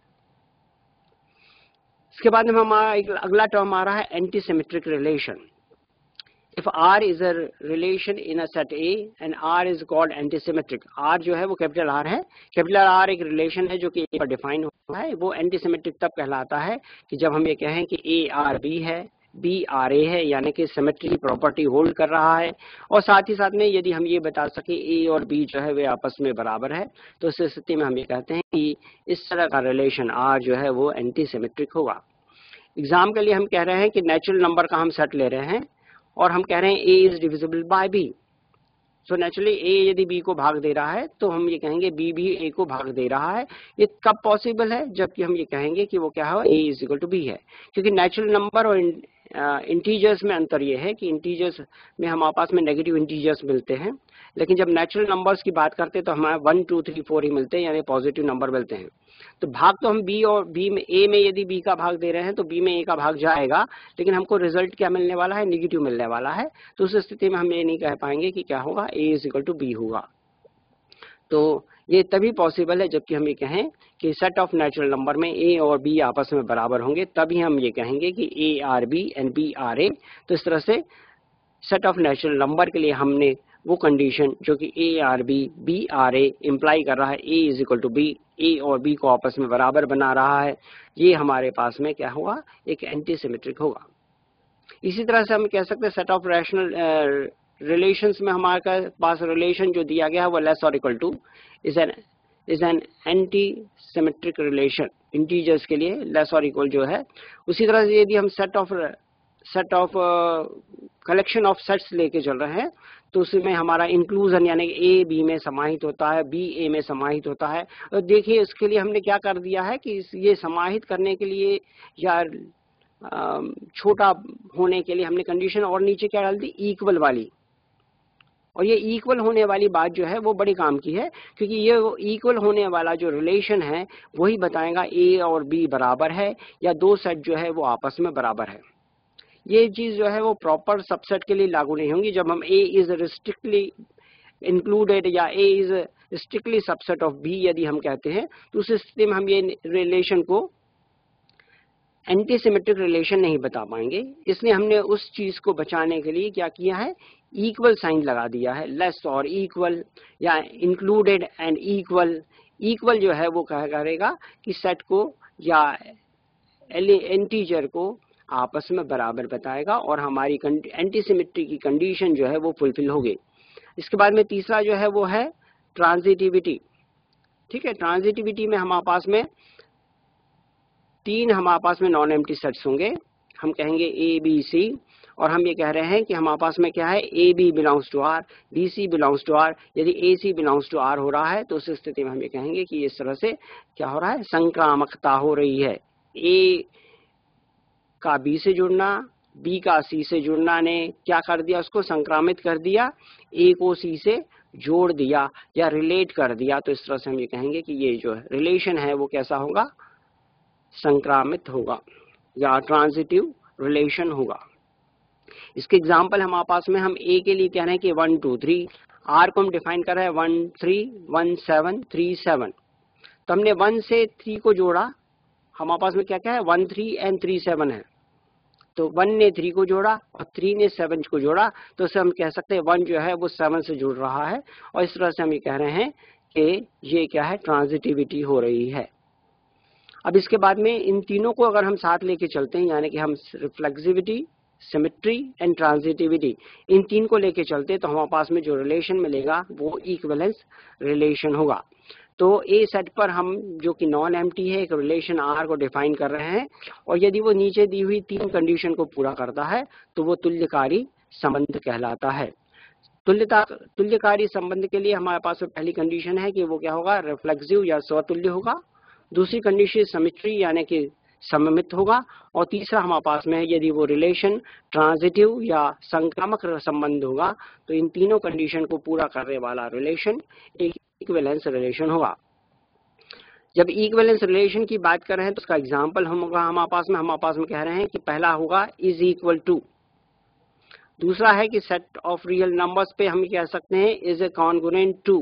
इसके बाद में हमारा एक अगला टर्म आ रहा है anti symmetric relation. If R is a relation in a set A and R is called anti symmetric. R जो है वो कैपिटल आर है, कैपिटल आर एक रिलेशन है जो कि ए पर डिफाइन हुआ है। वो एंटी सिमेट्रिक तब कहलाता है कि जब हम ये कहें कि ए आर बी है, बी आर ए है, यानी कि सिमेट्री की प्रॉपर्टी होल्ड कर रहा है। और साथ ही साथ में यदि हम ये बता सके ए और बी जो है वे आपस में बराबर है, तो उस स्थिति में हम ये कहते हैं कि इस तरह का रिलेशन आर जो है वो एंटी सिमेट्रिक होगा। एग्जाम के लिए हम कह रहे हैं कि नेचुरल नंबर का हम सेट ले रहे हैं और हम कह रहे हैं A is divisible by B. So naturally A यदि बी को भाग दे रहा है तो हम ये कहेंगे बी भी ए को भाग दे रहा है। ये कब पॉसिबल है? जबकि हम ये कहेंगे कि वो क्या है, A is equal to B है। क्योंकि नेचुरल नंबर और इंटीजर्स में अंतर ये है कि इंटीजर्स में हमारे पास में नेगेटिव इंटीजर्स मिलते हैं, लेकिन जब नेचुरल नंबर्स की बात करते हैं तो हमारे वन टू थ्री फोर ही मिलते हैं, यानी पॉजिटिव नंबर मिलते हैं। तो भाग तो हम बी और बी में ए में यदि बी का भाग दे रहे हैं तो बी में ए का भाग जाएगा, लेकिन हमको रिजल्ट क्या मिलने वाला है, निगेटिव मिलने वाला है। तो उस स्थिति में हम ये नहीं कह पाएंगे कि क्या होगा, A is equal to B होगा। तो ये तभी पॉसिबल है जबकि हम ये कहें कि सेट ऑफ नेचुरल नंबर में ए और बी आपस में बराबर होंगे, तभी हम ये कहेंगे कि A R B and B R A. तो इस तरह से सेट ऑफ नेचुरल नंबर के लिए हमने वो कंडीशन जो कि A R B B R A imply कर रहा है A is equal to B, A और बी को आपस में बराबर बना रहा है, ये हमारे पास में क्या होगा, एक एंटी सिमेट्रिक होगा। इसी तरह से हम कह सकते हैं सेट ऑफ रैशनल रिलेशंस में हमारे पास रिलेशन जो दिया गया है वो लेस और equal to is an is an anti symmetric relation. Integers के लिए लेस और इक्वल जो है, उसी तरह से यदि हम set of set of collection of sets लेके चल रहे हैं तो उसमें हमारा इंक्लूजन यानी ए बी में समाहित होता है, बी ए में समाहित होता है। और देखिए इसके लिए हमने क्या कर दिया है कि ये समाहित करने के लिए या छोटा होने के लिए हमने कंडीशन और नीचे क्या डाल दी, इक्वल वाली। और ये इक्वल होने वाली बात जो है वो बड़ी काम की है, क्योंकि ये इक्वल होने वाला जो रिलेशन है वही बताएगा ए और बी बराबर है या दो सेट जो है वो आपस में बराबर है। ये चीज जो है वो प्रॉपर सबसेट के लिए लागू नहीं होंगी। जब हम ए इज रिस्ट्रिक्टली इंक्लूडेड या A is strictly subset of B यदि हम कहते हैं तो उस स्थिति में हम ये रिलेशन को एंटी सिमेट्रिक रिलेशन नहीं बता पाएंगे। इसलिए हमने उस चीज को बचाने के लिए क्या किया है, इक्वल साइन लगा दिया है, लेस और इक्वल या इंक्लूडेड एंड इक्वल। इक्वल जो है वो क्या करेगा कि सेट को या इंटीजर को आपस में बराबर बताएगा और हमारी एंटीसिमेट्री की कंडीशन जो है वो फुलफिल होगी। इसके बाद में तीसरा जो है वो है ट्रांजिटिविटी। ठीक है, ट्रांजिटिविटी में हमारे पास में तीन हमारे पास में नॉन एम्प्टी सेट्स होंगे, हम कहेंगे ए बी सी, और हम ये कह रहे हैं कि हमारे पास में क्या है, A B belongs to R, B C belongs to R. यदि A C belongs to R हो रहा है तो उस स्थिति में हम ये कहेंगे कि इस तरह से क्या हो रहा है, संक्रामकता हो रही है। ए का बी से जुड़ना, बी का सी से जुड़ना ने क्या कर दिया, उसको संक्रामित कर दिया, ए को सी से जोड़ दिया या रिलेट कर दिया। तो इस तरह से हम ये कहेंगे कि ये जो रिलेशन है वो कैसा होगा, संक्रामित होगा या ट्रांजिटिव रिलेशन होगा। इसके एग्जाम्पल हमारे पास में हम ए के लिए कह रहे हैं कि वन टू थ्री, आर को हम डिफाइन कर रहे हैं one three one seven three seven. तो हमने वन से थ्री को जोड़ा, हमारे पास में क्या क्या है, one three and three seven है। तो वन ने थ्री को जोड़ा और थ्री ने सेवन को जोड़ा, तो उसे हम कह सकते हैं वन जो है वो सेवन से जुड़ रहा है, और इस तरह से हम ये कह रहे हैं कि ये क्या है, ट्रांजिटिविटी हो रही है। अब इसके बाद में इन तीनों को अगर हम साथ लेके चलते हैं, यानी कि हम रिफ्लेक्सिविटी, सिमेट्री एंड ट्रांजिटिविटी, इन तीन को लेके चलते हैं, तो हमारे पास में जो रिलेशन मिलेगा वो इक्विवेलेंस रिलेशन होगा। तो ए सेट पर हम जो कि नॉन एम्प्टी है एक रिलेशन आर को डिफाइन कर रहे हैं, और यदि वो नीचे दी हुई तीन कंडीशन को पूरा करता है तो वो तुल्यकारी संबंध कहलाता है। तुल्यता तुल्यकारी संबंध के लिए हमारे पास पहली कंडीशन है कि वो क्या होगा, रिफ्लेक्सिव या स्वतुल्य होगा। दूसरी कंडीशन सिमेट्री यानी कि सममित होगा, और तीसरा हमारे पास में यदि वो रिलेशन ट्रांजिटिव या संक्रामक संबंध होगा, तो इन तीनों कंडीशन को पूरा करने वाला रिलेशन एक इक्विवेलेंस रिलेशन होगा। जब इक्विवेलेंस रिलेशन की बात कर रहे हैं तो उसका एग्जांपल हम होगा हमारे पास में हमारे पास में कह रहे हैं कि पहला होगा इज इक्वल टू, दूसरा है कि सेट ऑफ रियल नंबर्स पे हम कह सकते हैं इज ए कॉन्ग्रुएंट टू,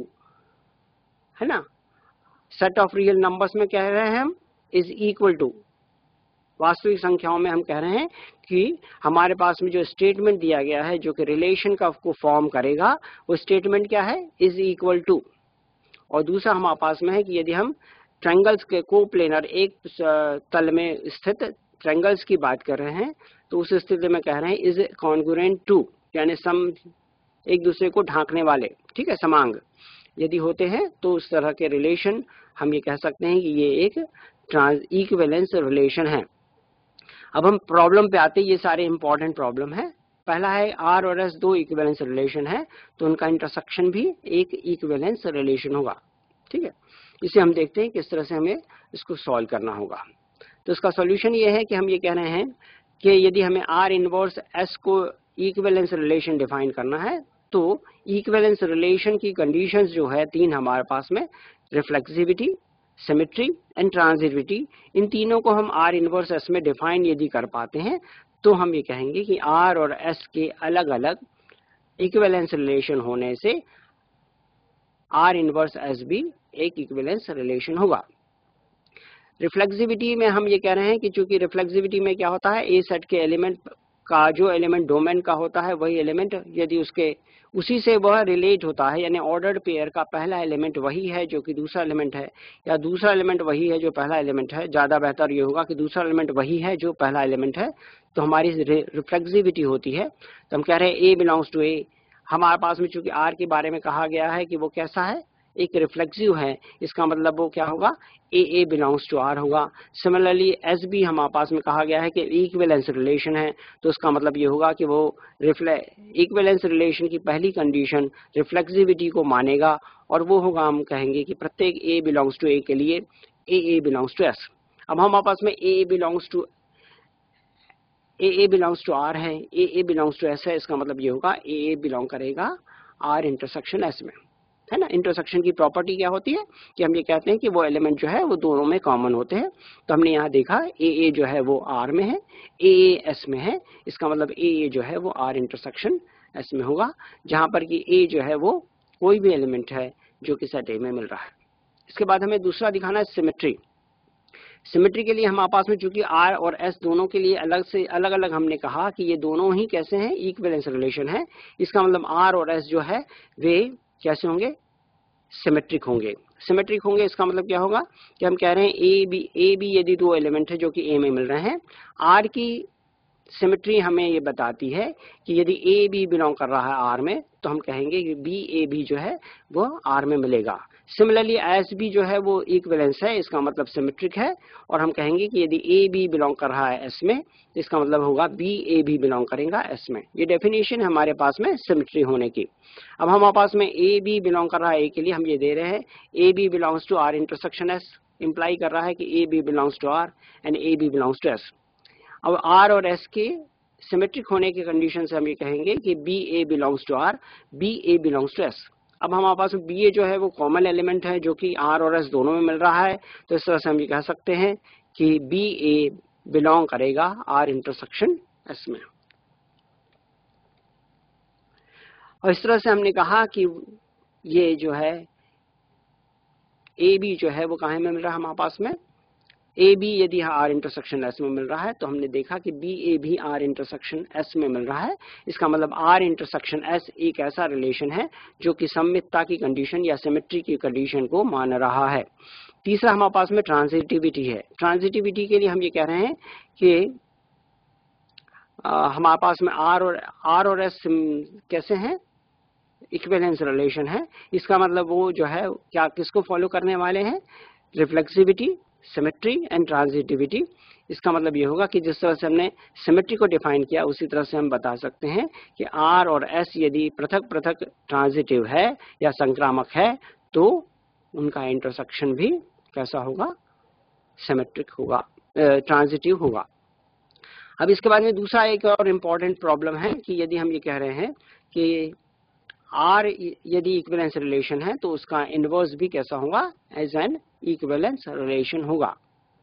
है ना। सेट ऑफ रियल नंबर्स में कह रहे हैं हम इज इक्वल टू, वास्तविक संख्याओं में हम कह रहे हैं कि हमारे पास में जो स्टेटमेंट दिया गया है जो कि रिलेशन का को फॉर्म करेगा, वो स्टेटमेंट क्या है, इज इक्वल टू। और दूसरा हमारे पास में है कि यदि हम ट्रायंगल्स के कोप्लेनर एक तल में स्थित ट्रायंगल्स की बात कर रहे हैं, तो उस स्थिति में कह रहे हैं इज कॉन्ग्रुएंट टू, यानी सम एक दूसरे को ढांकने वाले, ठीक है, समांग यदि होते हैं तो उस तरह के रिलेशन हम ये कह सकते हैं कि ये एक ट्रांस इक्विवेलेंस रिलेशन है। अब हम प्रॉब्लम पे आते हैं, ये सारे इंपॉर्टेंट प्रॉब्लम है। पहला है आर और एस दो इक्विवेलेंस रिलेशन है, तो उनका इंटरसेक्शन भी एक इक्विवेलेंस रिलेशन होगा, ठीक है। इसे हम देखते हैं किस तरह से हमें इसको सॉल्व करना होगा। तो इसका सॉल्यूशन ये है कि हम ये कह रहे हैं कि यदि हमें आर इनवर्स एस को इक्विवेलेंस रिलेशन डिफाइन करना है, तो इक्विवेलेंस रिलेशन की कंडीशंस जो है तीन हमारे पास में, रिफ्लेक्सिविटी, सिमेट्री एंड ट्रांजिटिविटी, इन तीनों को हम आर इनवर्स एस में डिफाइन यदि कर पाते हैं तो हम ये कहेंगे कि आर और एस के अलग अलग इक्विवेलेंस रिलेशन होने से आर इनवर्स एस भी एक इक्विवेलेंस रिलेशन होगा। रिफ्लेक्सिविटी में हम ये कह रहे हैं कि चूंकि रिफ्लेक्सिविटी में क्या होता है, ए सेट के एलिमेंट का जो एलिमेंट डोमेन का होता है वही एलिमेंट यदि उसके उसी से वह रिलेट होता है, यानी ऑर्डर्ड पेयर का पहला एलिमेंट वही है जो कि दूसरा एलिमेंट है, या दूसरा एलिमेंट वही है जो पहला एलिमेंट है, ज्यादा बेहतर ये होगा कि दूसरा एलिमेंट वही है जो पहला एलिमेंट है, तो हमारी रिफ्लेक्सिविटी होती है। तो हम कह रहे हैं ए बिलोंग्स टू ए, हमारे पास में चूंकि आर के बारे में कहा गया है कि वो कैसा है, एक रिफ्लेक्सिव है, इसका मतलब वो क्या होगा, A A belongs to R होगा। सिमिलरली एस भी हमारे पास में कहा गया है कि इक्विवेलेंस रिलेशन है, तो उसका मतलब ये होगा कि वो इक्विवेलेंस रिलेशन की पहली कंडीशन रिफ्लेक्सिविटी को मानेगा, और वो होगा, हम कहेंगे कि प्रत्येक ए बिलोंग्स टू ए के लिए A A belongs to S. अब हमारे पास में A A belongs to A A belongs to R है, A A belongs to S है, इसका मतलब ये होगा ए ए बिलोंग करेगा आर इंटरसेक्शन एस में, है ना। इंटरसेक्शन की प्रॉपर्टी क्या होती है कि हम ये कहते हैं कि वो एलिमेंट जो है वो दोनों में कॉमन होते हैं। तो हमने यहाँ देखा ए ए जो है वो आर में है, ए ए एस में है, इसका मतलब ए ए जो है वो आर इंटरसेक्शन एस में होगा, जहां पर कि ए जो है वो कोई भी एलिमेंट है जो कि सेट ए में मिल रहा है। इसके बाद हमें दूसरा दिखाना है सिमेट्री। सिमेट्री के लिए हमारे पास में चूंकि आर और एस दोनों के लिए अलग से अलग अलग हमने कहा कि ये दोनों ही कैसे हैं, इक्विवेलेंस रिलेशन है। इसका मतलब आर और एस जो है वे कैसे होंगे, सिमेट्रिक होंगे। सिमेट्रिक होंगे इसका मतलब क्या होगा कि हम कह रहे हैं ए बी ए बी यदि दो एलिमेंट है जो कि ए में मिल रहे हैं, आर की सिमेट्री हमें ये बताती है कि यदि ए बी बिलोंग कर रहा है आर में, तो हम कहेंगे कि बी ए बी जो है वो आर में मिलेगा। सिमिलरली एस बी जो है वो इक्विवेलेंस है, इसका मतलब सिमेट्रिक है, और हम कहेंगे कि यदि ए बी बिलोंग कर रहा है एस में, इसका मतलब होगा बी ए भी बिलोंग करेगा एस में। ये डेफिनेशन है हमारे पास में सिमेट्री होने की। अब हमारे पास में ए बी बिलोंग कर रहा है ए के लिए हम ये दे रहे हैं A B belongs to R intersection S, imply कर रहा है कि A B belongs to R and A B belongs to S. अब आर और एस के सिमेट्रिक होने की कंडीशन से हम ये कहेंगे कि B A belongs to R, B A belongs to S. अब हमारे पास बी ए जो है वो कॉमन एलिमेंट है जो कि आर और एस दोनों में मिल रहा है, तो इस तरह से हम ये कह सकते हैं कि बी ए बिलोंग करेगा आर इंटरसेक्शन एस में। और इस तरह से हमने कहा कि ये जो है ए बी जो है वो कहाँ में मिल रहा है हमारे पास में, ए बी यदि आर इंटरसेक्शन एस में मिल रहा है, तो हमने देखा कि बी ए भी आर इंटरसेक्शन एस में मिल रहा है। इसका मतलब आर इंटरसेक्शन एस एक ऐसा रिलेशन है जो कि सममितता की कंडीशन या सिमेट्री की कंडीशन को मान रहा है। तीसरा हमारे पास में ट्रांजिटिविटी है। ट्रांजिटिविटी के लिए हम ये कह रहे हैं कि आ, हमारे पास में आर और आर और एस कैसे हैं, इक्विवेलेंस रिलेशन है। इसका मतलब वो जो है क्या किसको फॉलो करने वाले हैं, रिफ्लेक्सिविटी, सिमेट्री एंड ट्रांजिटिविटी। इसका मतलब ये होगा कि जिस तरह से हमने सिमेट्री को डिफाइन किया उसी तरह से हम बता सकते हैं कि आर और एस यदि पृथक पृथक ट्रांजिटिव है या संक्रामक है, तो उनका इंटरसेक्शन भी कैसा होगा, सिमेट्रिक होगा, ट्रांजिटिव होगा। अब इसके बाद में दूसरा एक और इम्पॉर्टेंट प्रॉब्लम है कि यदि हम ये कह रहे हैं कि आर यदि इक्विवेलेंस रिलेशन है तो उसका इनवर्स भी कैसा होगा, एज एन इक्विवेलेंस रिलेशन होगा।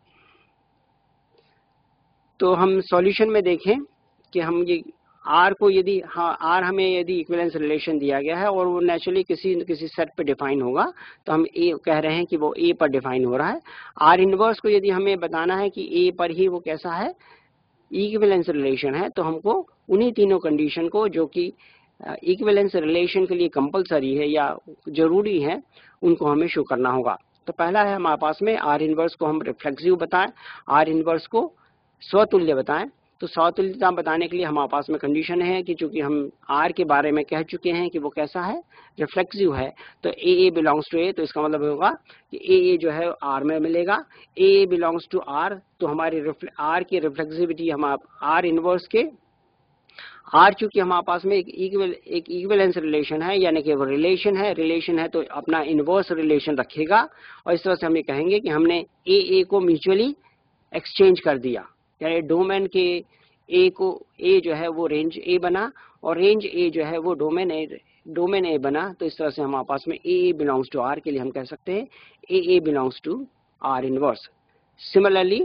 तो हम सॉल्यूशन में देखें कि हम ये आर को यदि हाँ आर हमें यदि इक्विवेलेंस रिलेशन दिया गया है और वो नेचुरली किसी न किसी सेट पे डिफाइन होगा, तो हम ए कह रहे हैं कि वो ए पर डिफाइन हो रहा है। आर इनवर्स को यदि हमें बताना है कि ए पर ही वो कैसा है, इक्विवेलेंस रिलेशन है, तो हमको उन्हीं तीनों कंडीशन को जो कि इक्विवेलेंस रिलेशन के लिए कंपलसरी है या जरूरी है, उनको हमें शो करना होगा। तो पहला है हमारे पास में आर इनवर्स को हम रिफ्लेक्सिव बताएं, आर इनवर्स को स्वतुल्य बताएं। तो स्वतुल्यता बताने के लिए हमारे पास में कंडीशन है कि चूंकि हम आर के बारे में कह चुके हैं कि वो कैसा है, रिफ्लेक्सिव है, तो ए ए बिलोंग्स टू ए, तो इसका मतलब होगा कि ए ए जो है आर में मिलेगा। A A belongs to R, तो हमारी आर की रिफ्लेक्सिविटी हम आर इनवर्स के आर चूंकि हमारे पास में एक इक्वल एक इक्विवेलेंस रिलेशन है, यानी कि वो रिलेशन है रिलेशन है तो अपना इनवर्स रिलेशन रखेगा। और इस तरह से हम ये कहेंगे कि हमने ए ए को म्यूचुअली एक्सचेंज कर दिया, यानी डोमेन के ए को ए जो है वो रेंज ए बना और रेंज ए जो है वो डोमेन ए डोमेन ए बना। तो इस तरह से हमारे पास में A A belongs to R के लिए हम कह सकते हैं A A belongs to R inverse. Similarly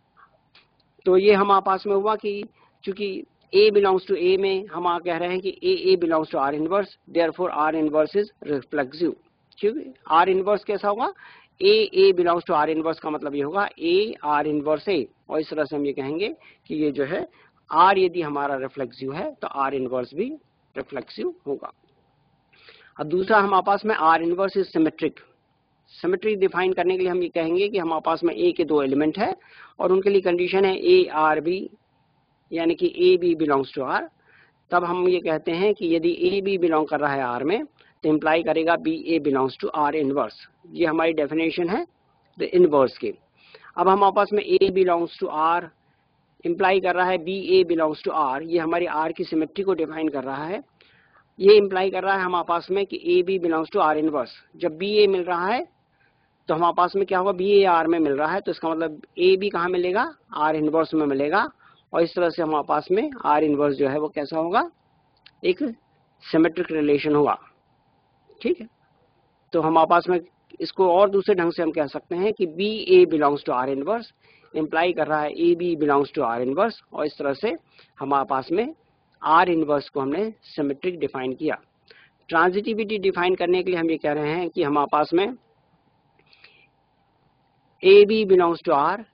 तो ये हमारे पास में हुआ कि चूंकि A belongs to A में हम आ कह रहे हैं कि A A belongs to R inverse, therefore R inverse is reflexive। ठीक है, R inverse कैसा होगा, A A belongs to R inverse का मतलब ये होगा A R inverse A, और इस तरह से हम ये कहेंगे कि ये जो है R यदि हमारा रिफ्लेक्सिव है तो R inverse भी रिफ्लेक्सिव होगा। अब दूसरा हमारे पास में R inverse is symmetric। Symmetry define करने के लिए हम ये कहेंगे कि हमारे पास में A के दो एलिमेंट है और उनके लिए कंडीशन है A R B, यानी कि A B belongs to R. तब हम ये कहते हैं कि यदि ए बी बिलोंग कर रहा है आर में, तो इम्प्लाई करेगा B A belongs to R inverse. ये हमारी डेफिनेशन है द इनवर्स की। अब हमारे पास में A belongs to R imply कर रहा है B A belongs to R, ये हमारी आर की सिमेट्री को डिफाइन कर रहा है। ये इम्प्लाई कर रहा है हमारे पास में कि A B belongs to R inverse. जब बी ए मिल रहा है तो हमारे पास में क्या होगा, बी ए आर में मिल रहा है, तो इसका मतलब ए बी कहाँ मिलेगा, आर इनवर्स में मिलेगा। और इस तरह से हमारे पास में आर इनवर्स जो है वो कैसा होगा, एक सिमेट्रिक रिलेशन होगा। ठीक है, तो हमारे पास में इसको और दूसरे ढंग से हम कह सकते हैं कि B A belongs to R inverse imply कर रहा है A B belongs to R inverse, और इस तरह से हमारे पास में आर इनवर्स को हमने सिमेट्रिक डिफाइन किया। ट्रांजिटिविटी डिफाइन करने के लिए हम ये कह रहे हैं कि हमारे पास में A B belongs to R,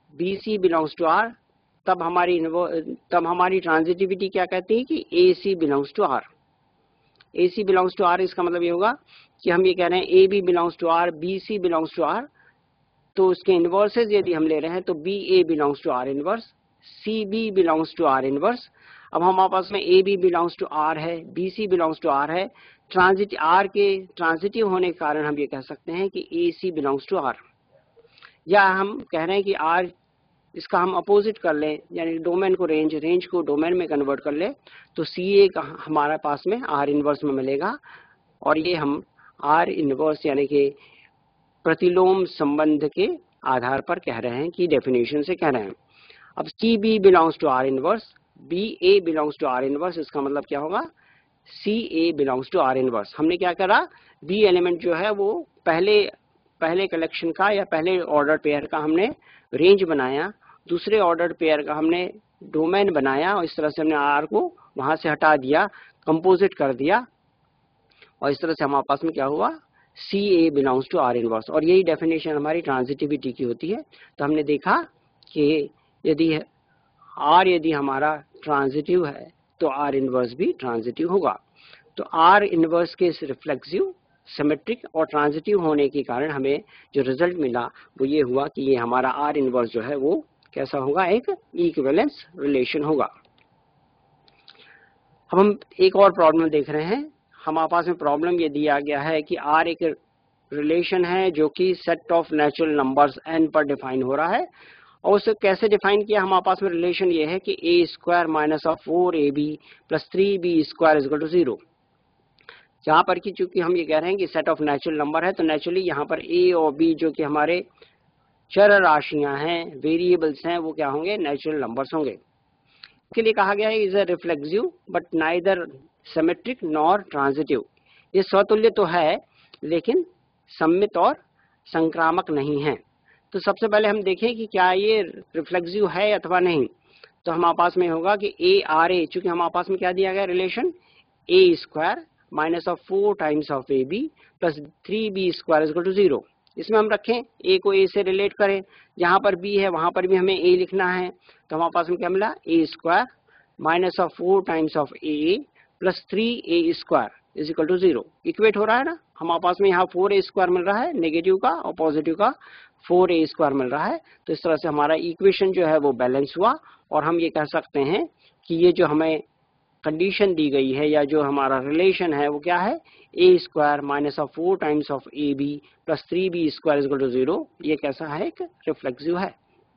B C belongs to R, तब हमारी तब हमारी ट्रांजिटिविटी क्या कहती है कि A C belongs to R. A C belongs to R इसका मतलब ये होगा कि हम ये कह रहे हैं A B belongs to R, B C belongs to R, तो उसके इनवर्सेज यदि हम ले रहे हैं तो B A belongs to R inverse, C B belongs to R inverse. अब हमारे पास में A B belongs to R है, B C belongs to R है, ट्रांजिट आर के ट्रांजिटिव होने के कारण हम ये कह सकते हैं कि A C belongs to R. या हम कह रहे हैं कि आर, इसका हम अपोजिट कर लें, यानी डोमेन को रेंज रेंज को डोमेन में कन्वर्ट कर ले, तो सी ए का हमारे पास में आर इनवर्स में मिलेगा, और ये हम आर इनवर्स यानी कि प्रतिलोम संबंध के आधार पर कह रहे हैं कि डेफिनेशन से कह रहे हैं। अब C B belongs to R inverse, B A belongs to R inverse, इसका मतलब क्या होगा C A belongs to R inverse. हमने क्या करा, बी एलिमेंट जो है वो पहले पहले कलेक्शन का या पहले ऑर्डर पेयर का हमने रेंज बनाया, दूसरे ऑर्डर पेयर का हमने डोमेन बनाया, और इस तरह से हमने आर को वहां से हटा दिया, कंपोजिट कर दिया, और इस तरह से हमारे पास में क्या हुआ C A belongs to R inverse. और यही डेफिनेशन हमारी ट्रांजिटिविटी की होती है। तो हमने देखा कि यदि आर यदि हमारा ट्रांजिटिव है तो आर इनवर्स भी ट्रांजिटिव होगा। तो आर इनवर्स के रिफ्लेक्सिव, सिमेट्रिक और ट्रांजिटिव होने के कारण हमें जो रिजल्ट मिला वो ये हुआ कि ये हमारा आर इनवर्स जो है वो कैसा होगा, एक इक्विवेलेंस रिलेशन होगा। अब हम एक और प्रॉब्लम देख रहे हैं। हमारे पास में प्रॉब्लम ये दिया गया है कि आर एक रिलेशन है जो कि set of natural numbers N पर डिफाइन हो रहा है, और उसे कैसे डिफाइन किया, हमारे पास में रिलेशन ये है कि A square minus of four A B plus three B square is equal to zero. जहां पर कि चूंकि हम ये कह रहे हैं कि सेट ऑफ नेचुरल नंबर है, तो नेचुरली यहाँ पर ए और बी जो कि हमारे चर राशियां हैं, वेरिएबल्स हैं, वो क्या होंगे, नेचुरल नंबर्स होंगे। इसके लिए कहा गया है is a reflexive but neither symmetric nor transitive. ये स्वतुल्य तो है लेकिन सम्मित और संक्रामक नहीं है। तो सबसे पहले हम देखें कि क्या ये रिफ्लेक्सिव है अथवा नहीं। तो हमारे पास में होगा कि ए आर ए, चूंकि हमारे पास में क्या दिया गया relation, A square minus of four times of A B plus three B square is equal to zero. इसमें हम रखें ए को ए से रिलेट करें, जहां पर बी है वहां पर भी हमें ए लिखना है, तो हमारे पास में क्या मिला, A square minus of four times of A plus three A square is equal to zero. Equate हो रहा है ना, हमारे पास में यहाँ फोर ए स्क्वायर मिल रहा है नेगेटिव का, और पॉजिटिव का फोर ए स्क्वायर मिल रहा है। तो इस तरह से हमारा इक्वेशन जो है वो बैलेंस हुआ, और हम ये कह सकते हैं कि ये जो हमें कंडीशन दी गई है या जो हमारा रिलेशन है वो क्या है, A square minus of four times of A B plus three B square is equal to zero. ये कैसा है, एक रिफ्लेक्सिव है।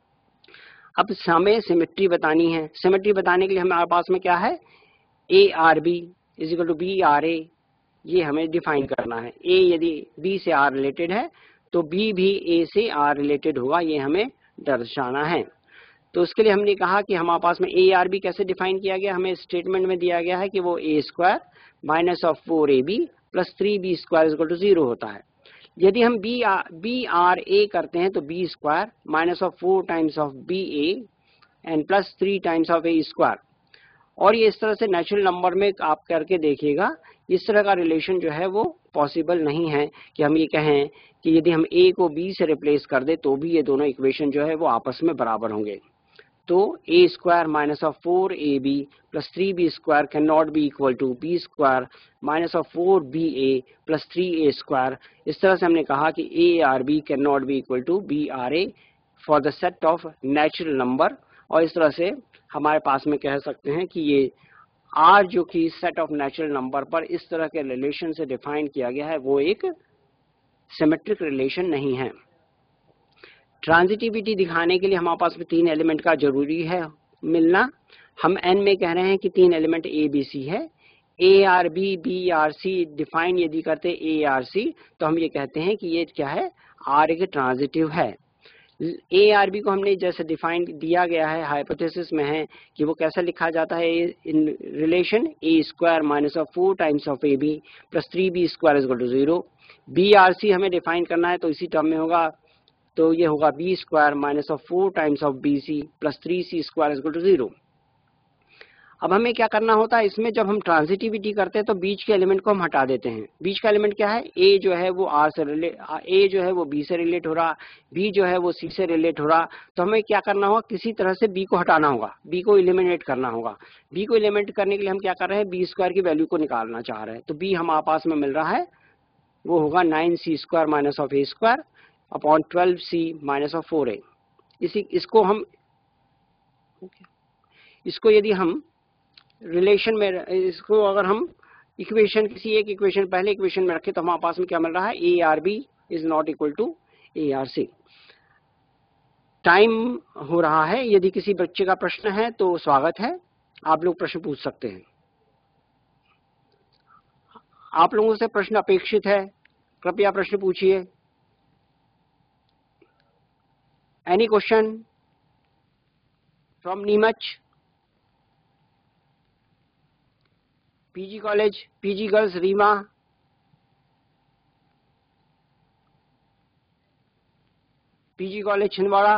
अब हमें सिमेट्री बतानी है। सिमेट्री बताने के लिए हमारे पास में क्या है, A R B is equal to B R A, ये हमें डिफाइन करना है। ए यदि बी से आर रिलेटेड है तो बी भी ए से आर रिलेटेड होगा, ये हमें दर्शाना है। तो उसके लिए हमने कहा कि हमारे पास में ए आर बी कैसे डिफाइन किया गया, हमें स्टेटमेंट में दिया गया है कि वो A square minus of four A B plus three B square is equal to zero होता है। यदि हम B R B R A करते हैं तो B square minus of four times of B A and plus three times of A square, और ये इस तरह से नेचुरल नंबर में आप करके देखिएगा, इस तरह का रिलेशन जो है वो पॉसिबल नहीं है कि हम ये कहें कि यदि हम a को b से रिप्लेस कर दे तो भी ये दोनों इक्वेशन जो है वो आपस में बराबर होंगे। तो a square minus of four A B plus three B square can not be equal to B square minus of four B A plus three A square. इस तरह से हमने कहा कि a R B can not be equal to B R A for the set of natural number, और इस तरह से हमारे पास में कह सकते हैं कि ये R जो कि सेट ऑफ नेचुरल नंबर पर इस तरह के रिलेशन से डिफाइन किया गया है वो एक सिमेट्रिक रिलेशन नहीं है। ट्रांजिटिविटी दिखाने के लिए हमारे पास में तीन एलिमेंट का जरूरी है मिलना। हम n में कह रहे हैं कि तीन एलिमेंट ए बी सी है। A R B B R C define यदि करते ए आर सी तो हम ये कहते हैं कि ये क्या है, R एक ट्रांजिटिव है। ए आर बी को हमने जैसे डिफाइन दिया गया है हाइपोथेसिस में है कि वो कैसा लिखा जाता है in relation A square minus of four times of A B plus three B square is equal to zero. B R C हमें डिफाइन करना है तो इसी टर्म में होगा, तो ये होगा B square minus of four times of B C plus three C square is equal to zero. अब हमें क्या करना होता है इसमें, जब हम ट्रांजिटिविटी करते हैं तो बीच के एलिमेंट को हम हटा देते हैं। बीच का एलिमेंट क्या है, ए जो है वो आर से रिलेट, ए जो है वो बी से रिलेट हो रहा, बी जो है वो सी से रिलेट हो रहा। तो हमें क्या करना होगा, किसी तरह से बी को हटाना होगा, बी को इलिमिनेट करना होगा। बी को इलिमिनेट करने के लिए हम क्या कर रहे हैं, बी स्क्वायर की वैल्यू को निकालना चाह रहे हैं। तो बी हमारे पास में मिल रहा है, वो होगा nine C square minus of A square upon twelve C minus of four A. इसी इसको हम इसको यदि हम रिलेशन में, इसको अगर हम इक्वेशन, किसी एक इक्वेशन पहले इक्वेशन में रखें तो हमारे पास में क्या मिल रहा है, A R B is not equal to A R C. Time हो रहा है, यदि किसी बच्चे का प्रश्न है तो स्वागत है, आप लोग प्रश्न पूछ सकते हैं। आप लोगों से प्रश्न अपेक्षित है, कृपया प्रश्न पूछिए। Any question from Neemuch, PG college, PG girls Reema, PG college Chhindwara,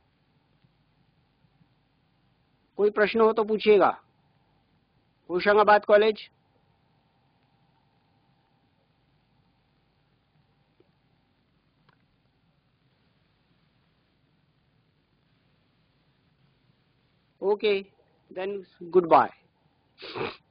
कोई प्रश्न हो तो पूछिएगा। Hoshangabad college, okay then good bye.